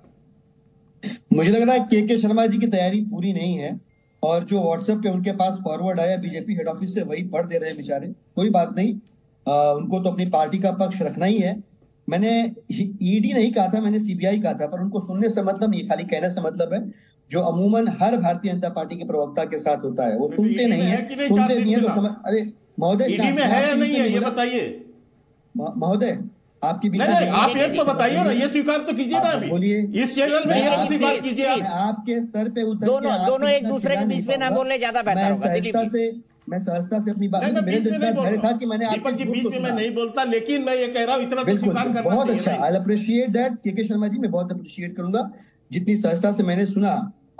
मुझे लग रहा है के के शर्मा जी की तैयारी पूरी नहीं है और जो व्हाट्सएप पे उनके पास फॉरवर्ड आया बीजेपी हेड ऑफिस से वही पढ़ दे रहे हैं बेचारे। कोई बात नहीं, आ, उनको तो अपनी पार्टी का पक्ष रखना ही है। मैंने ईडी नहीं कहा था, मैंने सीबीआई कहा था, पर उनको सुनने से मतलब नहीं, खाली कहने से मतलब है। जो अमूमन हर भारतीय जनता पार्टी के प्रवक्ता के साथ होता है, वो सुनते नहीं है, सुनते नहीं है तो समझ। अरे महोदय ईडी में है या नहीं है ये बताइए महोदय, आपकी नहीं, नहीं, आप एक तो बताइए ना, ये स्वीकार तो कीजिए ना अभी बोलिए इस चैनल में, ये स्वीकार कीजिए आप। आपके स्तर पे उतर दोनों दोनों एक दूसरे के बीच में ना बोलने ज्यादा बेहतर होगा। दिलीप से मैं सहजता से अपनी बात, मेरे दिल में डर था कि मैंने दीपक जी बीच में मैं नहीं बोलता, लेकिन मैं ये कह रहा हूँ इतना तो स्वीकार करना बहुत अच्छा, आई अप्रिशिएट दैट के के शर्मा जी, मैं बहुत अप्रिशिएट करूंगा जितनी सहजता से मैंने सुना।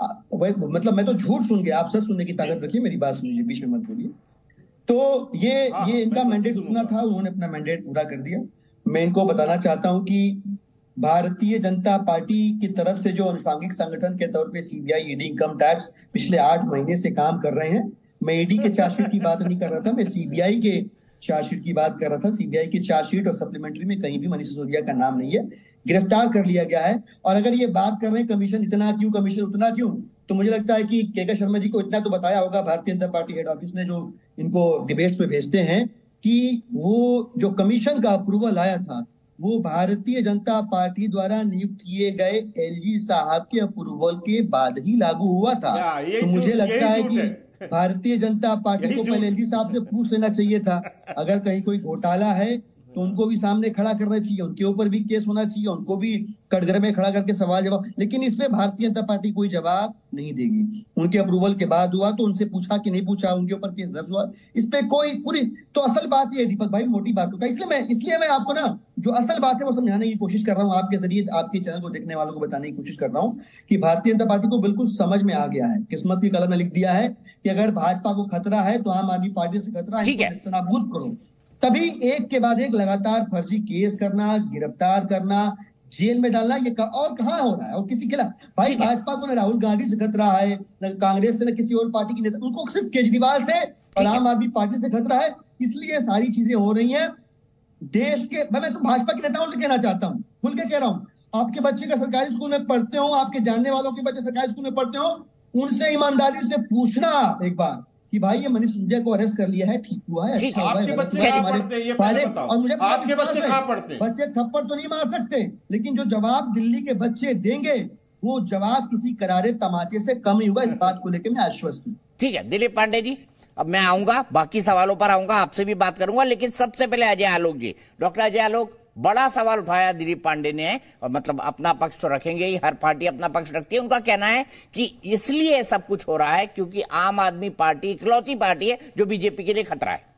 मतलब मैं तो झूठ सुन गया, आप सच सुनने की ताकत रखिए, मेरी बात सुनिए, बीच में मत बोलिए। तो ये ये इनका मैंडेट उतना था, उन्होंने अपना मैंडेट पूरा कर दिया। मैं इनको बताना चाहता हूं कि भारतीय जनता पार्टी की तरफ से जो अनुषांगिक संगठन के तौर पे सीबीआई, ईडी, इनकम टैक्स पिछले आठ महीने से काम कर रहे हैं। मैं ईडी के चार्जशीट की बात नहीं कर रहा था, मैं सीबीआई के चार्जशीट की बात कर रहा था। सीबीआई के चार्जशीट और सप्लीमेंट्री में कहीं भी मनीष सिसोदिया का नाम नहीं है, गिरफ्तार कर लिया गया है। और अगर ये बात कर रहे हैं कमीशन इतना क्यों, कमीशन उतना क्यों, तो मुझे लगता है कि के के शर्मा जी को इतना तो बताया होगा Bharatiya Janata party head office ने, जो इनको डिबेट्स पे भेजते हैं, कि वो जो कमीशन का अप्रूवल आया था वो भारतीय जनता पार्टी द्वारा नियुक्त किए गए एलजी साहब के अप्रूवल के बाद ही लागू हुआ था। तो मुझे लगता है कि भारतीय जनता पार्टी को पहले एलजी साहब से पूछ लेना चाहिए था, अगर कहीं कोई घोटाला है तो उनको भी सामने खड़ा करना चाहिए, उनके ऊपर भी केस होना चाहिए, उनको भी कटघरे में खड़ा करके सवाल जवाब। लेकिन इसमें भारतीय जनता पार्टी कोई जवाब नहीं देगी। उनके अप्रूवल के बाद हुआ तो उनसे पूछा कि नहीं पूछा, उनके ऊपर केस दर्ज हुआ, इस पे कोई पूरी तो असल बात ये दीपक भाई, मोटी बात होता है। इसलिए मैं इसलिए मैं आपको ना जो असल बात है वो समझाने की कोशिश कर रहा हूँ, आपके जरिए आपके चैनल को देखने वालों को बताने की कोशिश कर रहा हूँ कि भारतीय जनता पार्टी को बिल्कुल समझ में आ गया है, किस्मत की कलम में लिख दिया है कि अगर भाजपा को खतरा है तो आम आदमी पार्टी से खतरा है, नाबूद करो। तभी एक के बाद एक लगातार फर्जी केस करना, गिरफ्तार करना, जेल में डालना, ये और कहाँ हो रहा है और किसी खिलाफ? भाई भाजपा को न राहुल गांधी से खतरा है, न कांग्रेस से, न किसी और पार्टी की नेता, उनको सिर्फ केजरीवाल से और आम आदमी पार्टी से खतरा है। इसलिए सारी चीजें हो रही हैं देश के। मैं तो भाजपा के नेताओं से कहना चाहता हूँ, खुल के कह रहा हूँ, आपके बच्चे का सरकारी स्कूल में पढ़ते हो, आपके जानने वालों के बच्चे सरकारी स्कूल में पढ़ते हो, उनसे ईमानदारी से पूछना एक बार कि भाई ये मनीष सिसोदिया को अरेस्ट कर लिया है, ठीक हुआ है, अच्छा हुआ है, आपके बच्चे कहाँ पढ़ते हैं ये पहले बताओ। और मुझे आपके बच्चे कहाँ पढ़ते हैं? बच्चे थप्पड़ तो नहीं मार सकते, लेकिन जो जवाब दिल्ली के बच्चे देंगे वो जवाब किसी करारे तमाचे से कम ही होगा, इस बात को लेकर मैं आश्वस्त हूँ। ठीक है दिलीप पांडे जी, अब मैं आऊंगा, बाकी सवालों पर आऊंगा, आपसे भी बात करूंगा, लेकिन सबसे पहले अजय आलोक जी। डॉक्टर अजय आलोक, बड़ा सवाल उठाया दिलीप पांडे ने, और मतलब अपना पक्ष तो रखेंगे ही, हर पार्टी अपना पक्ष रखती है। उनका कहना है कि इसलिए सब कुछ हो रहा है क्योंकि आम आदमी पार्टी इकलौती पार्टी है जो बीजेपी के लिए खतरा है।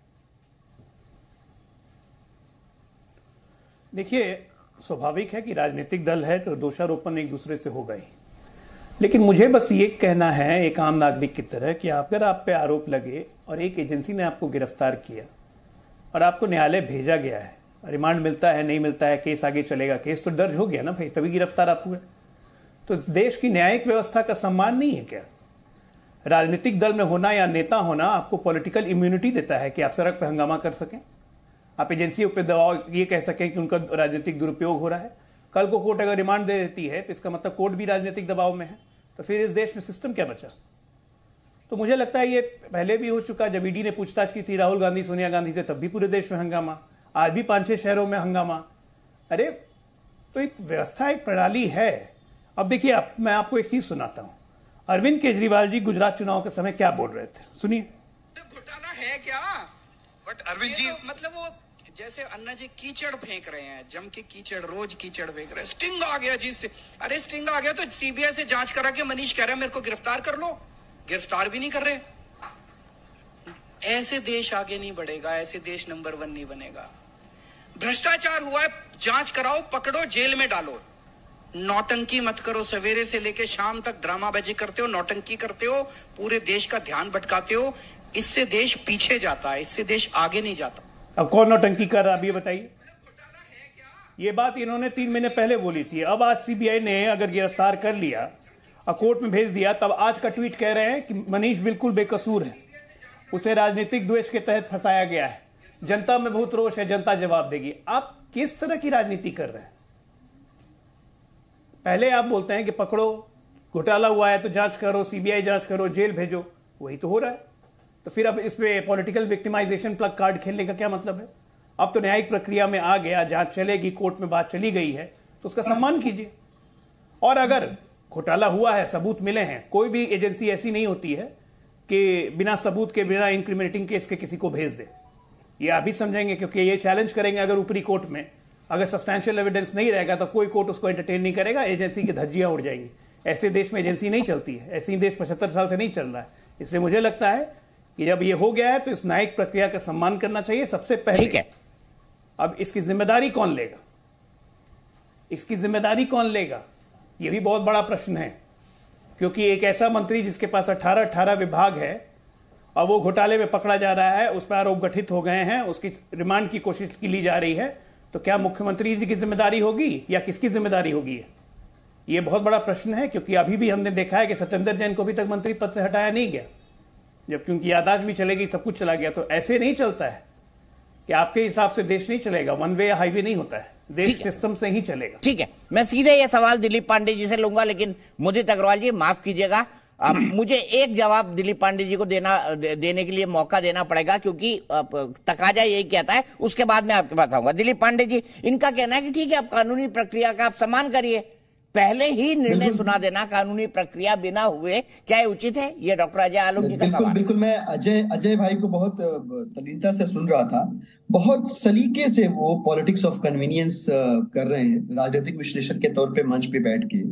देखिए, स्वाभाविक है कि राजनीतिक दल है तो दोषारोपण एक दूसरे से होगा ही, लेकिन मुझे बस ये कहना है एक आम नागरिक की तरह कि अगर आप पे आरोप लगे और एक एजेंसी ने आपको गिरफ्तार किया और आपको न्यायालय भेजा गया है, रिमांड मिलता है नहीं मिलता है, केस आगे चलेगा, केस तो दर्ज हो गया ना भाई, तभी गिरफ्तार आप हुए, तो देश की न्यायिक व्यवस्था का सम्मान नहीं है क्या? राजनीतिक दल में होना या नेता होना आपको पॉलिटिकल इम्यूनिटी देता है कि आप सड़क पर हंगामा कर सकें, आप एजेंसियों पर दबाव ये कह सकें कि उनका राजनीतिक दुरुपयोग हो रहा है। कल को कोर्ट अगर रिमांड दे देती है तो इसका मतलब कोर्ट भी राजनीतिक दबाव में है, तो फिर इस देश में सिस्टम क्या बचा? तो मुझे लगता है ये पहले भी हो चुका, जब ईडी ने पूछताछ की थी राहुल गांधी, सोनिया गांधी से, तब भी पूरे देश में हंगामा, आज भी पांच छह शहरों में हंगामा। अरे तो एक व्यवस्था, एक प्रणाली है। अब देखिए, आप, मैं आपको एक चीज सुनाता हूं। अरविंद केजरीवाल जी गुजरात चुनाव के समय क्या बोल रहे थे, सुनिए। घोटाला है क्या? बट अरविंद जी तो मतलब वो जैसे अन्ना जी कीचड़ फेंक रहे हैं, जम के कीचड़, रोज कीचड़ फेंक रहे हैं। स्टिंग आ गया जी, अरे स्टिंग आ गया तो सीबीआई से जांच करा के मनीष कह रहा है मेरे को गिरफ्तार कर लो, गिरफ्तार भी नहीं कर रहे। ऐसे देश आगे नहीं बढ़ेगा, ऐसे देश नंबर वन नहीं बनेगा। भ्रष्टाचार हुआ है, जांच कराओ, पकड़ो, जेल में डालो। नौटंकी मत करो, सवेरे से लेकर शाम तक ड्रामाबाजी करते हो, नौटंकी करते हो, पूरे देश का ध्यान भटकाते हो। इससे देश पीछे जाता है, इससे देश आगे नहीं जाता। अब कौन नौटंकी कर रहा है, अभी बताइए। ये बात इन्होंने तीन महीने पहले बोली थी। अब आज सीबीआई ने अगर गिरफ्तार कर लिया और कोर्ट में भेज दिया, तब आज का ट्वीट कह रहे हैं कि मनीष बिल्कुल बेकसूर है, उसे राजनीतिक द्वेष के तहत फंसाया गया है, जनता में बहुत रोष है, जनता जवाब देगी। आप किस तरह की राजनीति कर रहे हैं? पहले आप बोलते हैं कि पकड़ो, घोटाला हुआ है तो जांच करो, सीबीआई जांच करो, जेल भेजो, वही तो हो रहा है। तो फिर अब इस पे पॉलिटिकल विक्टिमाइजेशन प्लग कार्ड खेलने का क्या मतलब है? अब तो न्यायिक प्रक्रिया में आ गया, जांच चलेगी, कोर्ट में बात चली गई है, तो उसका सम्मान कीजिए। और अगर घोटाला हुआ है, सबूत मिले हैं, कोई भी एजेंसी ऐसी नहीं होती है कि बिना सबूत के, बिना इंक्रीमेंटिंग केस के किसी को भेज दे। ये अभी समझेंगे, क्योंकि ये चैलेंज करेंगे अगर ऊपरी कोर्ट में, अगर सब्सटैंशियल एविडेंस नहीं रहेगा तो कोई कोर्ट उसको एंटरटेन नहीं करेगा, एजेंसी की धज्जियां उड़ जाएंगी। ऐसे देश में एजेंसी नहीं चलती है, ऐसे देश पचहत्तर साल से नहीं चल रहा है। इसलिए मुझे लगता है कि जब ये हो गया है तो इस न्यायिक प्रक्रिया का सम्मान करना चाहिए सबसे पहले। ठीक है, अब इसकी जिम्मेदारी कौन लेगा? इसकी जिम्मेदारी कौन लेगा, यह भी बहुत बड़ा प्रश्न है। क्योंकि एक ऐसा मंत्री जिसके पास अठारह अठारह विभाग है और वो घोटाले में पकड़ा जा रहा है, उस पर आरोप गठित हो गए हैं, उसकी रिमांड की कोशिश की ली जा रही है, तो क्या मुख्यमंत्री जी की जिम्मेदारी होगी या किसकी जिम्मेदारी होगी? ये बहुत बड़ा प्रश्न है। क्योंकि अभी भी हमने देखा है कि सत्येंद्र जैन को अभी तक मंत्री पद से हटाया नहीं गया, जब क्योंकि यादाश्त भी चलेगी, सब कुछ चला गया। तो ऐसे नहीं चलता है कि आपके हिसाब से देश नहीं चलेगा, वन वे या हाईवे नहीं होता है, देश सिस्टम से ही चलेगा। ठीक है, मैं सीधे ये सवाल दिलीप पांडे जी से लूंगा, लेकिन मुदित अग्रवाल जी माफ कीजिएगा, अब मुझे एक जवाब दिलीप पांडे जी को देना दे, देने के लिए मौका देना पड़ेगा, क्योंकि तकाजा यही कहता है, उसके बाद मैं आपके पास आऊंगा। दिलीप पांडे जी, इनका कहना है कि ठीक है, आप कानूनी प्रक्रिया का आप सम्मान करिए, पहले ही निर्णय सुना देना कानूनी प्रक्रिया बिना हुए, क्या ये उचित है? ये डॉक्टर अजय आलोक जी का बिल्कुल सवाल। बिल्कुल, मैं अजय अजय भाई को बहुत तल्लीनता से सुन रहा था। बहुत सलीके से वो पॉलिटिक्स ऑफ कन्वीनियंस कर रहे हैं, राजनीतिक विश्लेषक के तौर पे मंच पे बैठ के।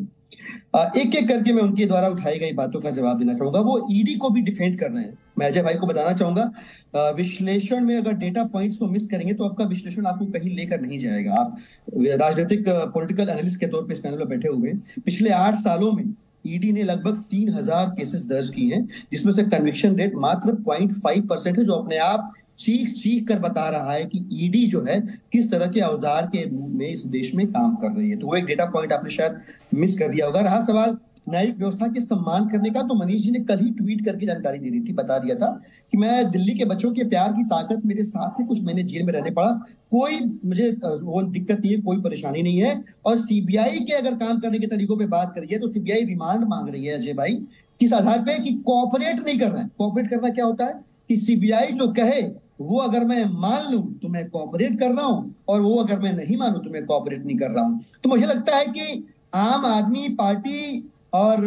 एक एक करके मैं उनके द्वारा उठाई गई बातों का जवाब देना चाहूंगा। वो ईडी को भी डिफेंड कर रहे हैं। मैं अजय भाई को बताना चाहूंगा, विश्लेषण में अगर डेटा पॉइंट्स को मिस करेंगे तो आपका विश्लेषण आपको कहीं लेकर नहीं जाएगा। आप राजनीतिक पॉलिटिकल एनालिस्ट के तौर पे इस पैनल में बैठे हुए, पिछले आठ सालों में ईडी ने लगभग तीन हजार केसेस दर्ज किए हैं, जिसमें से कन्विक्शन रेट मात्र पॉइंट फाइव परसेंट है, जो अपने आप चीख चीख कर बता रहा है कि ईडी जो है किस तरह के औजार के रूप में इस देश में काम कर रही है। तो वो एक डेटा पॉइंट आपने शायद मिस कर दिया होगा। रहा सवाल न्यायिक व्यवस्था के सम्मान करने का, तो मनीष जी ने कल ही ट्वीट करके जानकारी दे दी थी, बता दिया था कि मैं दिल्ली के बच्चों के प्यार की ताकत मेरे साथ है, कुछ महीने जेल में रहने पड़ा, कोई मुझे वो दिक्कत नहीं है, कोई परेशानी नहीं है। और सीबीआई के अगर काम करने के तरीकों पे बात करिए तो सीबीआई रिमांड मांग रही है अजय भाई, किस आधार पे? कि कोऑपरेट नहीं कर रहे हैं। कोऑपरेट करना क्या होता है कि सीबीआई जो कहे वो अगर मैं मान लूं तो मैं कोऑपरेट कर रहा हूं, और वो अगर मैं नहीं मानूं तो मैं कोऑपरेट नहीं कर रहा हूं। तो मुझे लगता है कि आम आदमी पार्टी और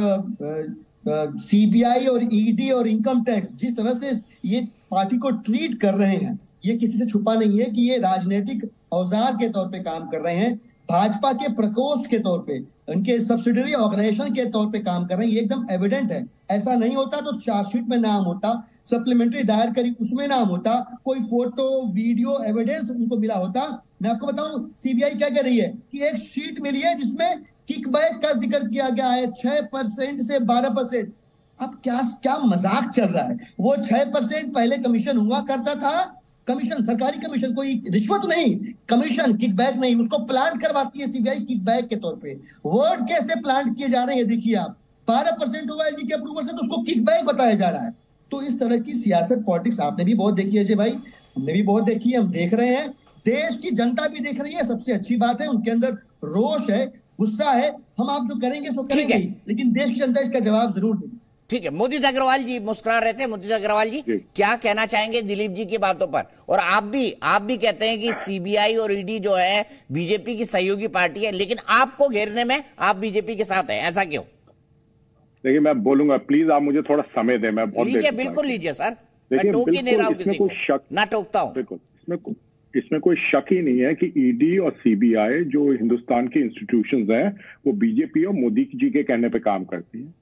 सीबीआई और ईडी और इनकम टैक्स जिस तरह से ये पार्टी को ट्रीट कर रहे हैं, ये किसी से छुपा नहीं है कि ये राजनीतिक औजार के तौर पे काम कर रहे हैं, भाजपा के प्रकोष्ठ के तौर पे, उनके सब्सिडरी ऑर्गेनाइजेशन के तौर पे काम कर रहे हैं। ये एकदम एविडेंट है। ऐसा नहीं होता तो चार्जशीट में नाम होता, सप्लीमेंट्री दायर करी उसमें नाम होता, कोई फोटो वीडियो एविडेंस उनको मिला होता। मैं आपको बताऊं सीबीआई क्या कह रही है कि एक शीट मिली है जिसमें किकबैक का जिक्र किया गया है, छह परसेंट से बारह परसेंट। अब क्या क्या मजाक चल रहा है? वो छह परसेंट पहले कमीशन हुआ करता था, कमीशन सरकारी कमीशन, कोई रिश्वत नहीं, कमीशन किकबैक नहीं, उसको प्लांट करवाती है सीबीआई किकबैक के तौर पे। वर्ड कैसे प्लांट किए जा रहे हैं देखिए आप, बारह परसेंट हुआ एलजी के अप्रूवल से तो उसको किकबैक बताया जा रहा है। तो इस तरह की सियासत पॉलिटिक्स आपने भी बहुत देखी है अजय भाई, हमने भी बहुत देखी है, हम देख रहे हैं, देश की जनता भी देख रही है। सबसे अच्छी बात है उनके अंदर रोष है, गुस्सा है। हम आप जो करेंगे सो करेंगे, लेकिन देश की जनता इसका जवाब जरूर देगी। ठीक है, मुदित अग्रवाल जी मुस्कुरा रहे थे। मुदित अग्रवाल जी, जी क्या कहना चाहेंगे दिलीप जी की बातों पर? और आप भी आप भी कहते हैं कि सीबीआई और ईडी जो है बीजेपी की सहयोगी पार्टी है, लेकिन आपको घेरने में आप बीजेपी के साथ हैं, ऐसा क्यों? देखिए मैं बोलूंगा, प्लीज आप मुझे थोड़ा समय दें, मैं बहुत लीजिए, बिल्कुल लीजिए सर, मैं टोक ही नहीं रहा हूं किसी को, ना टोकता हूं। बिल्कुल, इसमें इसमें कोई शक ही नहीं है कि ईडी और सीबीआई जो हिंदुस्तान की इंस्टीट्यूशंस हैं वो बीजेपी और मोदी जी के कहने पे काम करती हैं।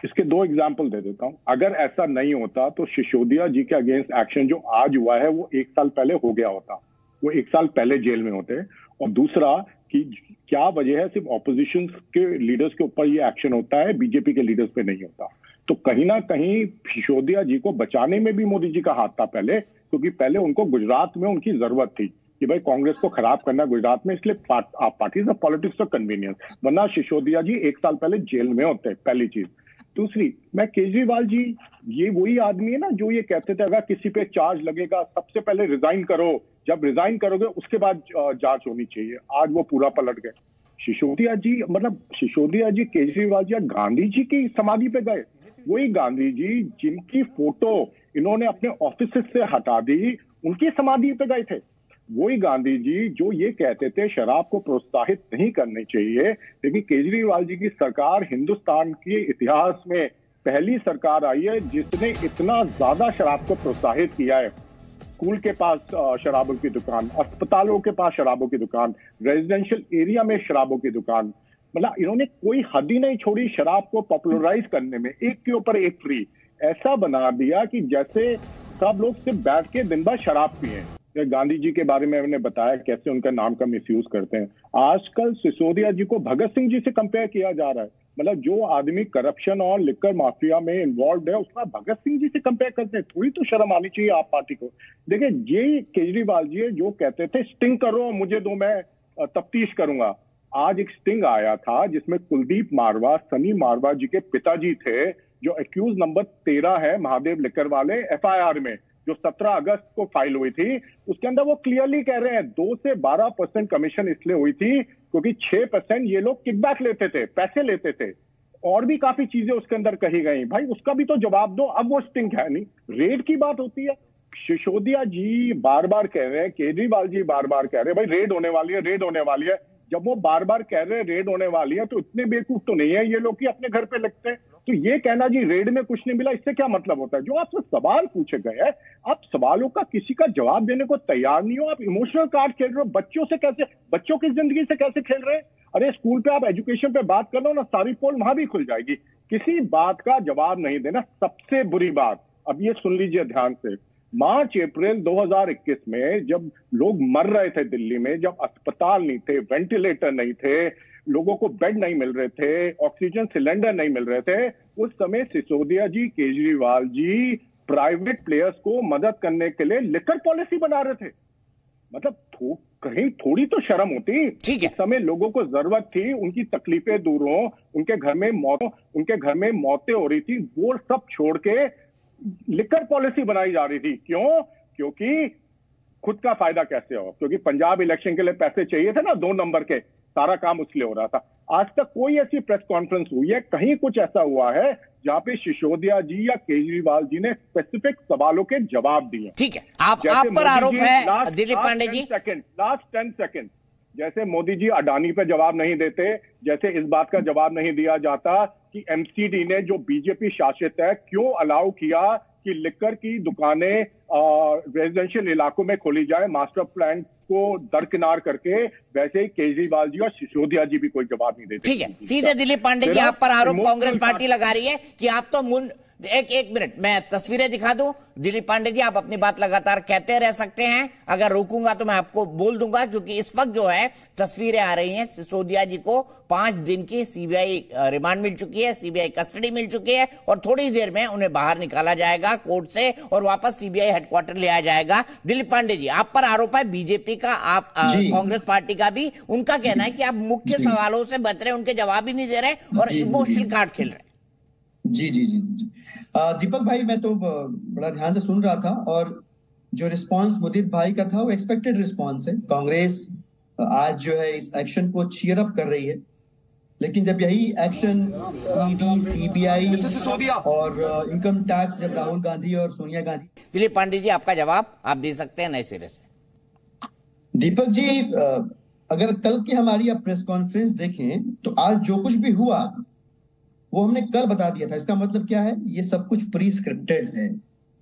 इसके दो एग्जाम्पल दे देता हूं। अगर ऐसा नहीं होता तो सिसोदिया जी के अगेंस्ट एक्शन जो आज हुआ है वो एक साल पहले हो गया होता, वो एक साल पहले जेल में होते। और दूसरा कि क्या वजह है सिर्फ ऑपोजिशन के लीडर्स के ऊपर ये एक्शन होता है, बीजेपी के लीडर्स पे नहीं होता। तो कहीं ना कहीं सिसोदिया जी को बचाने में भी मोदी जी का हाथ था पहले, क्योंकि पहले उनको गुजरात में उनकी जरूरत थी कि भाई कांग्रेस को खराब करना गुजरात में, इसलिए parties of politics of convenience, वरना सिसोदिया जी एक साल पहले जेल में होते, पहली चीज। दूसरी, मैं केजरीवाल जी ये वही आदमी है ना जो ये कहते थे अगर किसी पे चार्ज लगेगा सबसे पहले रिजाइन करो, जब रिजाइन करोगे उसके बाद जांच होनी चाहिए। आज वो पूरा पलट गए। सिसोदिया जी मतलब सिसोदिया जी केजरीवाल जी गांधी जी की समाधि पे गए, वही गांधी जी जिनकी फोटो इन्होंने अपने ऑफिस से हटा दी, उनकी समाधि पे गए थे। वही गांधी जी जो ये कहते थे शराब को प्रोत्साहित नहीं करनी चाहिए, लेकिन केजरीवाल जी की सरकार हिंदुस्तान के इतिहास में पहली सरकार आई है जिसने इतना ज्यादा शराब को प्रोत्साहित किया है। स्कूल के पास शराबों की दुकान, अस्पतालों के पास शराबों की दुकान, रेजिडेंशियल एरिया में शराबों की दुकान, मतलब इन्होंने कोई हद ही नहीं छोड़ी शराब को पॉपुलराइज करने में। एक के ऊपर एक फ्री ऐसा बना दिया कि जैसे सब लोग सिर्फ बैठ के दिन भर शराब पिए। गांधी जी के बारे में मैंने बताया कैसे उनका नाम का मिसयूज करते हैं। आजकल सिसोदिया जी को भगत सिंह जी से कंपेयर किया जा रहा है, मतलब जो आदमी करप्शन और लिकर माफिया में इन्वॉल्व है उसका भगत सिंह जी से कंपेयर करते हैं। थोड़ी तो शर्म आनी चाहिए आप पार्टी को। देखिए ये केजरीवाल जी जो कहते थे स्टिंग करो मुझे दो मैं तफ्तीश करूंगा, आज एक स्टिंग आया था जिसमें कुलदीप मारवा, सनी मारवा जी के पिताजी थे जो एक्यूज नंबर तेरह है महादेव लिकर वाले एफ आई आर में जो सत्रह अगस्त को फाइल हुई थी। उसके अंदर वो क्लियरली कह रहे हैं दो से बारह परसेंट कमीशन इसलिए हुई थी क्योंकि छह परसेंट ये लोग किकबैक लेते थे, पैसे लेते थे, और भी काफी चीजें उसके अंदर कही गई। भाई उसका भी तो जवाब दो। अब वो स्टिंग है नहीं, रेड की बात होती है। सिसोदिया जी बार बार कह रहे हैं, केजरीवाल जी बार बार कह रहे हैं भाई रेड होने वाली है, रेड होने वाली है। जब वो बार बार कह रहे हैं रेड होने वाली है तो इतने बेवकूफ तो नहीं है ये लोग कि अपने घर पे लगते हैं। तो ये कहना जी रेड में कुछ नहीं मिला, इससे क्या मतलब होता है? जो आपसे सवाल पूछे गए हैं आप सवालों का किसी का जवाब देने को तैयार नहीं हो। आप इमोशनल कार्ड खेल रहे हो, बच्चों से कैसे, बच्चों की जिंदगी से कैसे खेल रहे हैं? अरे स्कूल पे आप एजुकेशन पे बात कर लो ना, सारी पोल वहां भी खुल जाएगी। किसी बात का जवाब नहीं देना सबसे बुरी बात। अब ये सुन लीजिए ध्यान से, मार्च अप्रैल दो हज़ार इक्कीस में जब लोग मर रहे थे दिल्ली में, जब अस्पताल नहीं थे, वेंटिलेटर नहीं थे, लोगों को बेड नहीं मिल रहे थे, ऑक्सीजन सिलेंडर नहीं मिल रहे थे, उस समय सिसोदिया जी, केजरीवाल जी प्राइवेट प्लेयर्स को मदद करने के लिए लिकर पॉलिसी बना रहे थे। मतलब थो, कहीं थोड़ी तो शर्म होती। ठीक है, उस समय लोगों को जरूरत थी, उनकी तकलीफें दूर हो, उनके घर में मौत उनके घर में मौतें हो रही थी, वो सब छोड़ के लिकर पॉलिसी बनाई जा रही थी। क्यों? क्योंकि खुद का फायदा कैसे हो, क्योंकि पंजाब इलेक्शन के लिए पैसे चाहिए थे ना, दो नंबर के, सारा काम उसलिए हो रहा था। आज तक कोई ऐसी प्रेस कॉन्फ्रेंस हुई है, कहीं कुछ ऐसा हुआ है जहां पे सिसोदिया जी या केजरीवाल जी ने स्पेसिफिक सवालों के जवाब दिए? ठीक है, आप आप पर आरोप है Dilip Pandey ji. Second last ten second जैसे मोदी जी अडानी पे जवाब नहीं देते, जैसे इस बात का जवाब नहीं दिया जाता कि एमसीडी ने जो बीजेपी शासित है क्यों अलाउ किया कि लिकर की दुकानें रेजिडेंशियल इलाकों में खोली जाए मास्टर प्लान को दरकिनार करके, वैसे ही केजरीवाल जी और सिसोदिया जी भी कोई जवाब नहीं देते। ठीक है, सीधे दिलीप पांडे जी आप पर आरोप कांग्रेस पार्टी लगा रही है कि आप तो मुन एक एक मिनट मैं तस्वीरें दिखा दूं। दिलीप पांडे जी आप अपनी बात लगातार कहते रह सकते हैं, अगर रोकूंगा तो मैं आपको बोल दूंगा, क्योंकि इस वक्त जो है तस्वीरें आ रही हैं, सिसोदिया जी को पांच दिन की सीबीआई रिमांड मिल चुकी है, सीबीआई कस्टडी मिल चुकी है और थोड़ी देर में उन्हें बाहर निकाला जाएगा कोर्ट से और वापस सीबीआई हेडक्वार्टर ले आया जाएगा। दिलीप पांडे जी आप पर आरोप है बीजेपी का, आप कांग्रेस पार्टी का भी, उनका कहना है कि आप मुख्य सवालों से बच रहे, उनके जवाब ही नहीं दे रहे और इमोशनल कार्ड खेल रहे। जी जी जी, जी। दीपक भाई मैं तो बड़ा ध्यान से सुन रहा था और जो रिस्पांस मुदित भाई का था वो एक्सपेक्टेड रिस्पांस है। कांग्रेस आज जो है इस एक्शन को चीयर अप कर रही है, लेकिन जब यही एक्शन ईडी, सीबीआई और इनकम टैक्स जब राहुल गांधी और सोनिया गांधी। दिलीप पांडे जी आपका जवाब आप दे सकते हैं नए सिरे से। दीपक जी अगर कल की हमारी आप प्रेस कॉन्फ्रेंस देखें तो आज जो कुछ भी हुआ वो हमने कल बता दिया था। इसका मतलब क्या है? ये सब कुछ प्री स्क्रिप्टेड है।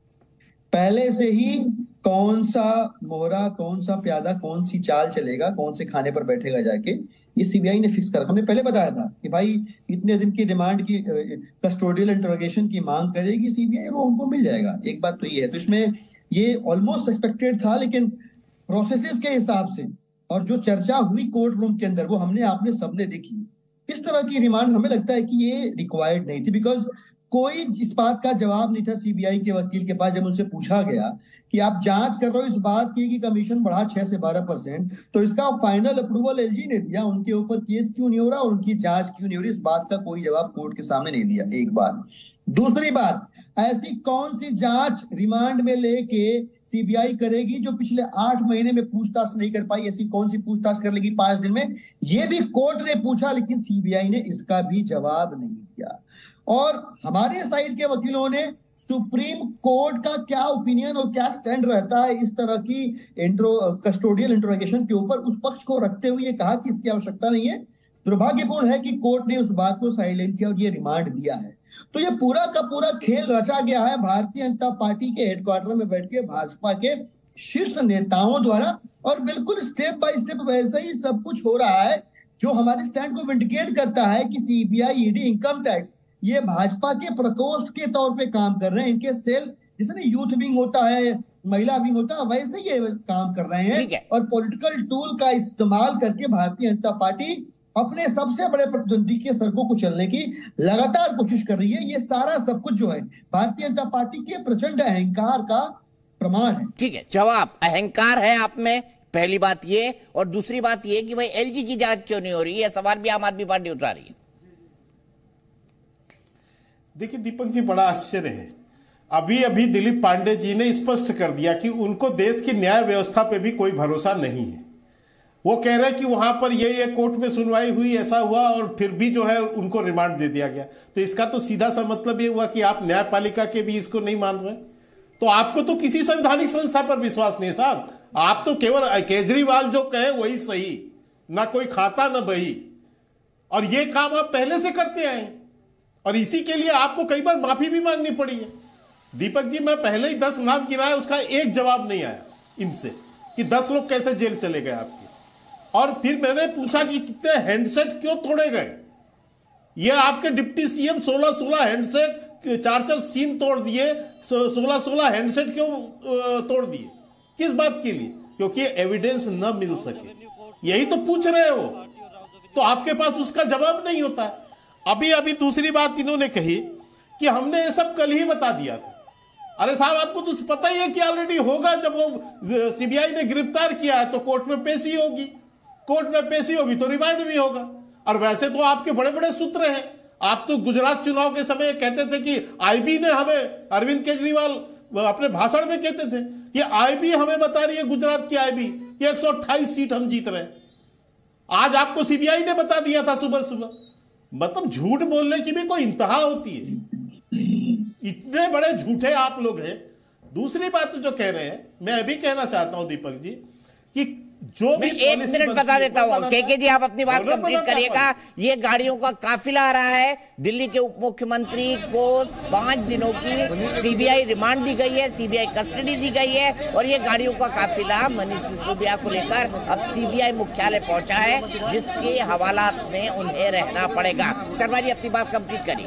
पहले से ही कौन सा मोहरा, कौन सा प्यादा, कौन सी चाल चलेगा, कौन से खाने पर बैठेगा जाके, ये सीबीआई ने फिक्स करा। हमने पहले बताया था कि भाई इतने दिन की डिमांड की कस्टोडियल इंटरोगेशन की मांग करेगी सीबीआई, वो उनको मिल जाएगा। एक बात तो ये है, तो इसमें ये ऑलमोस्ट एक्सपेक्टेड था, लेकिन प्रोसेसेस के हिसाब से और जो चर्चा हुई कोर्ट रूम के अंदर वो हमने आपने सबने देखी। इस तरह की रिमांड हमें लगता है कि ये रिक्वायर्ड नहीं थी, बिकॉज कोई इस बात का जवाब नहीं था सीबीआई के वकील के पास जब उनसे पूछा गया कि आप जांच कर रहे हो इस बात की कि कमीशन बढ़ा छह से बारह परसेंट, तो इसका फाइनल अप्रूवल एलजी ने दिया, उनके ऊपर केस क्यों नहीं हो रहा और उनकी जांच क्यों नहीं हो रही, इस बात का कोई जवाब कोर्ट के सामने नहीं दिया। एक बात। दूसरी बात, ऐसी कौन सी जांच रिमांड में लेके सीबीआई करेगी जो पिछले आठ महीने में पूछताछ नहीं कर पाई? ऐसी कौन सी पूछताछ कर लेगी पांच दिन में? ये भी कोर्ट ने पूछा, लेकिन सीबीआई ने इसका भी जवाब नहीं दिया। और हमारे साइड के वकीलों ने सुप्रीम कोर्ट का क्या ओपिनियन और क्या स्टैंड रहता है इस तरह की इंट्रो कस्टोडियल इंट्रोगेशन के ऊपर, उस पक्ष को रखते हुए ये कहा कि इसकी आवश्यकता नहीं है। दुर्भाग्यपूर्ण है कि कोर्ट ने उस बात को साइलेंट किया और ये रिमांड दिया है। तो ये पूरा का पूरा खेल रचा गया है भारतीय जनता पार्टी के हेडक्वार्टर में बैठ के भाजपा के शीर्ष नेताओं द्वारा, और बिल्कुल स्टेप बाय स्टेप वैसे ही सब कुछ हो रहा है जो हमारे स्टैंड को विंडिकेट करता है कि सीबीआई, ईडी, इनकम टैक्स ये भाजपा के प्रकोष्ठ के तौर पे काम कर रहे हैं। इनके सेल, जिसने यूथ विंग होता है, महिला विंग होता है, वैसे ये काम कर रहे हैं। और पॉलिटिकल टूल का इस्तेमाल करके भारतीय जनता पार्टी अपने सबसे बड़े प्रतिद्वंदी के सड़कों को चलने की लगातार कोशिश कर रही है। ये सारा सब कुछ जो है भारतीय जनता पार्टी के प्रचंड अहंकार का प्रमाण है। ठीक है, जवाब अहंकार है आप में, पहली बात ये। और दूसरी बात ये कि भाई एलजी की जांच क्यों नहीं हो रही है, सवाल भी आम आदमी पार्टी उठा रही है। देखिए दीपक जी, बड़ा आश्चर्य है, अभी अभी दिलीप पांडे जी ने स्पष्ट कर दिया कि उनको देश की न्याय व्यवस्था पे भी कोई भरोसा नहीं है। वो कह रहे हैं कि वहां पर ये ये कोर्ट में सुनवाई हुई, ऐसा हुआ, और फिर भी जो है उनको रिमांड दे दिया गया। तो इसका तो सीधा सा मतलब ये हुआ कि आप न्यायपालिका के भी इसको नहीं मान रहे। तो आपको तो किसी संवैधानिक संस्था पर विश्वास नहीं साहब, आप तो केवल केजरीवाल जो कहे वही सही, ना कोई खाता ना बही। और ये काम आप पहले से करते आए और इसी के लिए आपको कई बार माफी भी मांगनी पड़ी है। दीपक जी, मैं पहले ही दस नाम गिनाया, उसका एक जवाब नहीं आया इनसे कि दस लोग कैसे जेल चले गए आपके। और फिर मैंने पूछा कि कितने हैंडसेट क्यों तोड़े गए। ये आपके डिप्टी सीएम सोलह सोलह हैंडसेट, चार चार सीम तोड़ दिए, सोलह सोलह हैंडसेट क्यों तोड़ दिए, किस बात के लिए? क्योंकि एविडेंस न मिल सके, यही तो पूछ रहे हो। तो आपके पास उसका जवाब नहीं होता है। अभी अभी दूसरी बात इन्होंने कही कि हमने ये सब कल ही बता दिया था। अरे साहब, आपको तो पता ही है कि ऑलरेडी होगा। जब वो सीबीआई ने गिरफ्तार किया है तो कोर्ट में पेशी होगी, कोर्ट में पेशी होगी तो रिमांड भी होगा। और वैसे तो आपके बड़े बड़े सूत्र हैं। आप तो गुजरात चुनाव के समय कहते थे कि आईबी ने हमें, अरविंद केजरीवाल अपने भाषण में कहते थे कि आईबी हमें बता रही है, गुजरात की आईबी, कि एक सौ अट्ठाईस सीट हम जीत रहे हैं। आज आपको सीबीआई ने बता दिया था सुबह सुबह। मतलब झूठ बोलने की भी कोई इंतहा होती है, इतने बड़े झूठे आप लोग हैं। दूसरी बात जो कह रहे हैं, मैं अभी कहना चाहता हूं दीपक जी कि जो भी एक मिनट बता देता हूं, केके जी आप अपनी बात कंप्लीट करिएगा। ये गाड़ियों का काफिला आ रहा है। दिल्ली के उप मुख्यमंत्री को पांच दिनों की सीबीआई रिमांड दी गई है, सीबीआई कस्टडी दी गई है, और ये गाड़ियों का काफिला मनीष सिसोदिया को लेकर अब सीबीआई मुख्यालय पहुंचा है, जिसके हवालात में उन्हें रहना पड़ेगा। शर्मा जी अपनी बात कंप्लीट करिए।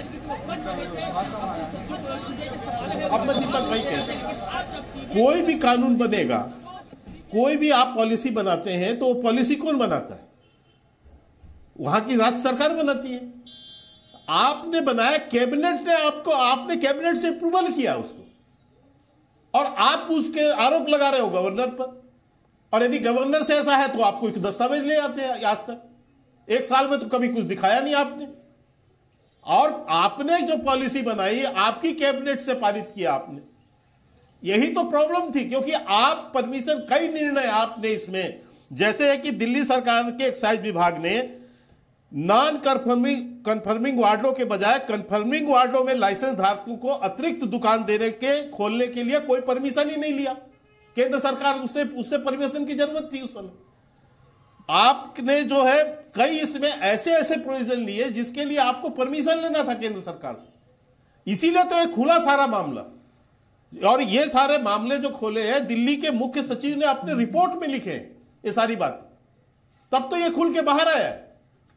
अब मैं दीपक भाई कहता हूं, कोई भी कानून बनेगा, कोई भी आप पॉलिसी बनाते हैं तो वो पॉलिसी कौन बनाता है? वहां की राज्य सरकार बनाती है। आपने बनाया, कैबिनेट ने आपको, आपने कैबिनेट से अप्रूवल किया उसको, और आप उसके आरोप लगा रहे हो गवर्नर पर। और यदि गवर्नर से ऐसा है तो आपको एक दस्तावेज ले आते हैं। आज तक एक साल में तो कभी कुछ दिखाया नहीं आपने। और आपने जो पॉलिसी बनाई, आपकी कैबिनेट से पारित किया आपने। यही तो प्रॉब्लम थी, क्योंकि आप परमिशन, कई निर्णय आपने इसमें, जैसे है कि दिल्ली सरकार के एक्साइज विभाग ने नॉन कन्फर्मिंग कन्फर्मिंग वार्डों के बजाय कन्फर्मिंग वार्डों में लाइसेंस धारकों को अतिरिक्त दुकान देने के खोलने के लिए कोई परमिशन ही नहीं लिया। केंद्र सरकार उससे उससे परमिशन की जरूरत थी उस समय। आपने जो है कई इसमें ऐसे ऐसे प्रोविजन लिए जिसके लिए आपको परमिशन लेना था केंद्र सरकार से। इसीलिए तो एक खुला सारा मामला, और ये सारे मामले जो खोले हैं दिल्ली के मुख्य सचिव ने अपने रिपोर्ट में लिखे ये सारी बात, तब तो ये खुल के बाहर आया है।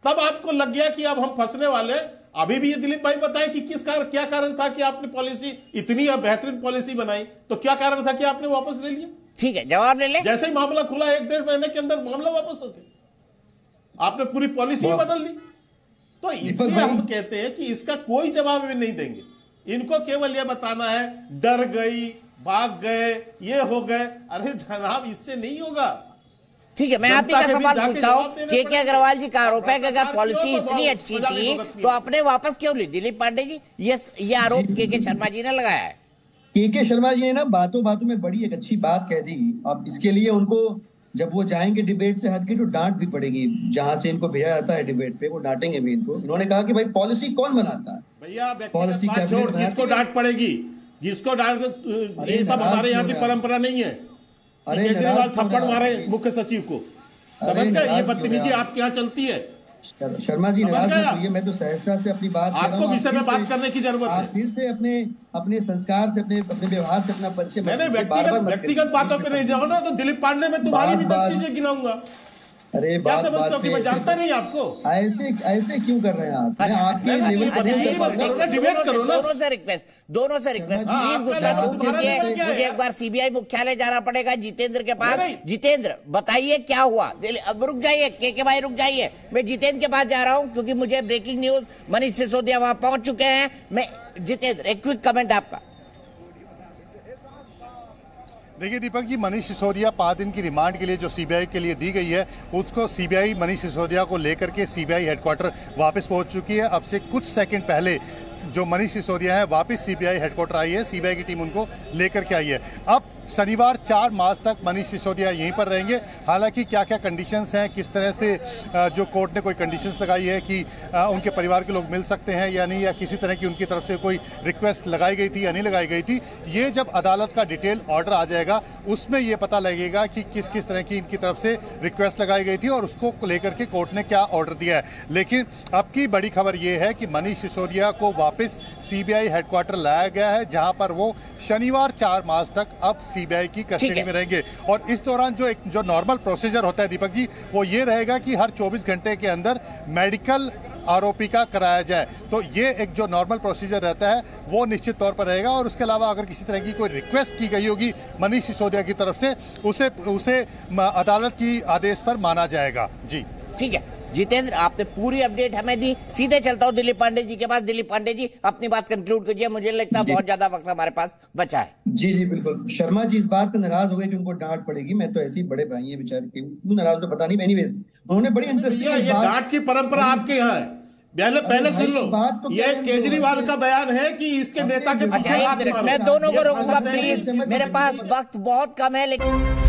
तब आपको लग गया कि अब हम फंसने वाले। अभी भी ये दिलीप भाई बताएं कि किस कारण, क्या कारण था कि आपने पॉलिसी इतनी बेहतरीन पॉलिसी बनाई, तो क्या कारण था कि आपने वापस ले लिया? ठीक है, जवाब ले ले। जैसे ही मामला खुला एक डेढ़ महीने के अंदर मामला वापस हो गया, आपने पूरी पॉलिसी बदल ली। तो इसलिए हम कहते हैं कि इसका कोई जवाब भी नहीं देंगे। इनको केवल यह बताना है डर गई, भाग गए, ये हो गए। अरे जनाब, इससे नहीं होगा। ठीक है, मैं आप ही का सवाल पूछता हूँ। के के अग्रवाल जी का आरोप है कि अगर पॉलिसी इतनी अच्छी थी तो आपने वापस क्यों ली? दिलीप पांडे जी, ये ये आरोप के के शर्मा जी ने लगाया है। के के शर्मा जी ने ना बातों बातों में बड़ी एक अच्छी बात कह दी। अब इसके लिए उनको जब वो जाएंगे डिबेट से हट के तो डांट भी पड़ेगी। जहां से इनको भेजा जाता है डिबेट पे, वो डांटेंगे भी इनको। इन्होंने कहा कि भाई पॉलिसी कौन बनाता है? भैया पॉलिसी किसको डांट पड़ेगी? जिसको डांट, ये सब हमारे यहाँ की परंपरा नहीं है। केजरीवाल थप्पड़ मारे मुख्य सचिव को, समझ गए? ये बदतमीजी आपके यहाँ चलती है। शर्मा जी नाराज मत होइए, मैं तो सहजता से अपनी बात आपको विषय में बात करने की जरूरत है। फिर से अपने अपने संस्कार से, अपने अपने व्यवहार से अपना परिचय। मैंने व्यक्तिगत व्यक्तिगत बातों पे नहीं जाओ ना, तो दिलीप पांडे में तुम्हारी भी दस चीजें गिनाऊंगा। अरे क्या बात समझते हो बात कि मैं जानता नहीं आपको? ऐसे ऐसे क्यों कर रहे हैं आप? मैं आपके लेवल पर डिबेट करो ना। दोनों से रिक्वेस्ट, दोनों से रिक्वेस्ट, प्लीज गुस्सा मत कीजिए। मुझे एक बार सीबीआई मुख्यालय जाना पड़ेगा जितेंद्र के पास। जितेंद्र, बताइए क्या हुआ? अब रुक जाइए, के के भाई रुक जाइए। मैं जितेंद्र के पास जा रहा हूँ क्योंकि मुझे ब्रेकिंग न्यूज, मनीष सिसोदिया वहां पहुंच चुके हैं। मैं जितेंद्र, एक क्विक कमेंट आपका। देखिए दीपक जी, मनीष सिसोदिया पाँच दिन की रिमांड के लिए जो सीबीआई के लिए दी गई है, उसको सीबीआई मनीष सिसोदिया को लेकर के सीबीआई हेडक्वार्टर वापस पहुंच चुकी है। अब से कुछ सेकंड पहले जो मनीष सिसोदिया है वापस सीबीआई हेडक्वार्टर आई है। सीबीआई की टीम उनको लेकर के आई है। अब शनिवार चार मार्च तक मनीष सिसोदिया यहीं पर रहेंगे। हालांकि क्या क्या कंडीशंस हैं, किस तरह से जो कोर्ट ने कोई कंडीशंस लगाई है कि उनके परिवार के लोग मिल सकते हैं या नहीं, या किसी तरह की उनकी तरफ से कोई रिक्वेस्ट लगाई गई थी या नहीं लगाई गई थी, ये जब अदालत का डिटेल ऑर्डर आ जाएगा उसमें ये पता लगेगा कि किस किस तरह की इनकी तरफ से रिक्वेस्ट लगाई गई थी और उसको लेकर के कोर्ट ने क्या ऑर्डर दिया है। लेकिन अब की बड़ी खबर ये है कि मनीष सिसोदिया को वापस सीबीआई हेडक्वार्टर लाया गया है, जहां पर वो शनिवार चार मार्च तक अब सीबीआई की कस्टडी में रहेंगे। और इस दौरान जो एक जो नॉर्मल प्रोसीजर होता है दीपक जी, वो ये रहेगा कि हर चौबीस घंटे के अंदर मेडिकल आरोपी का कराया जाए। तो ये एक जो नॉर्मल प्रोसीजर रहता है वो निश्चित तौर पर रहेगा। और उसके अलावा अगर किसी तरह की कोई रिक्वेस्ट की गई होगी मनीष सिसोदिया की तरफ से, उसे उसे अदालत की आदेश पर माना जाएगा। जी ठीक है जितेंद्र, आपने पूरी अपडेट हमें दी। सीधे चलता हूँ दिलीप पांडे जी के पास। दिलीप पांडे जी, अपनी बात कंक्लूड कीजिए, मुझे लगता है बहुत ज्यादा वक्त हमारे पास बचा है। जी जी बिल्कुल। शर्मा जी इस बात पर नाराज हो गए कि उनको डांट पड़ेगी। मैं तो ऐसे ही बड़े भाई हैं बेचारे, क्यों नाराज हो पता नहीं। एनीवेज उन्होंने बड़ी इंटरेस्टिंग बात, डांट की परंपरा आपके यहाँ है। पहले पहले सुन लो, तो ये केजरीवाल का बयान है कि इसके नेता के पीछे हाथ मारो। मैं दोनों को रोकूंगा प्लीज, मेरे पास वक्त बहुत कम है। लेकिन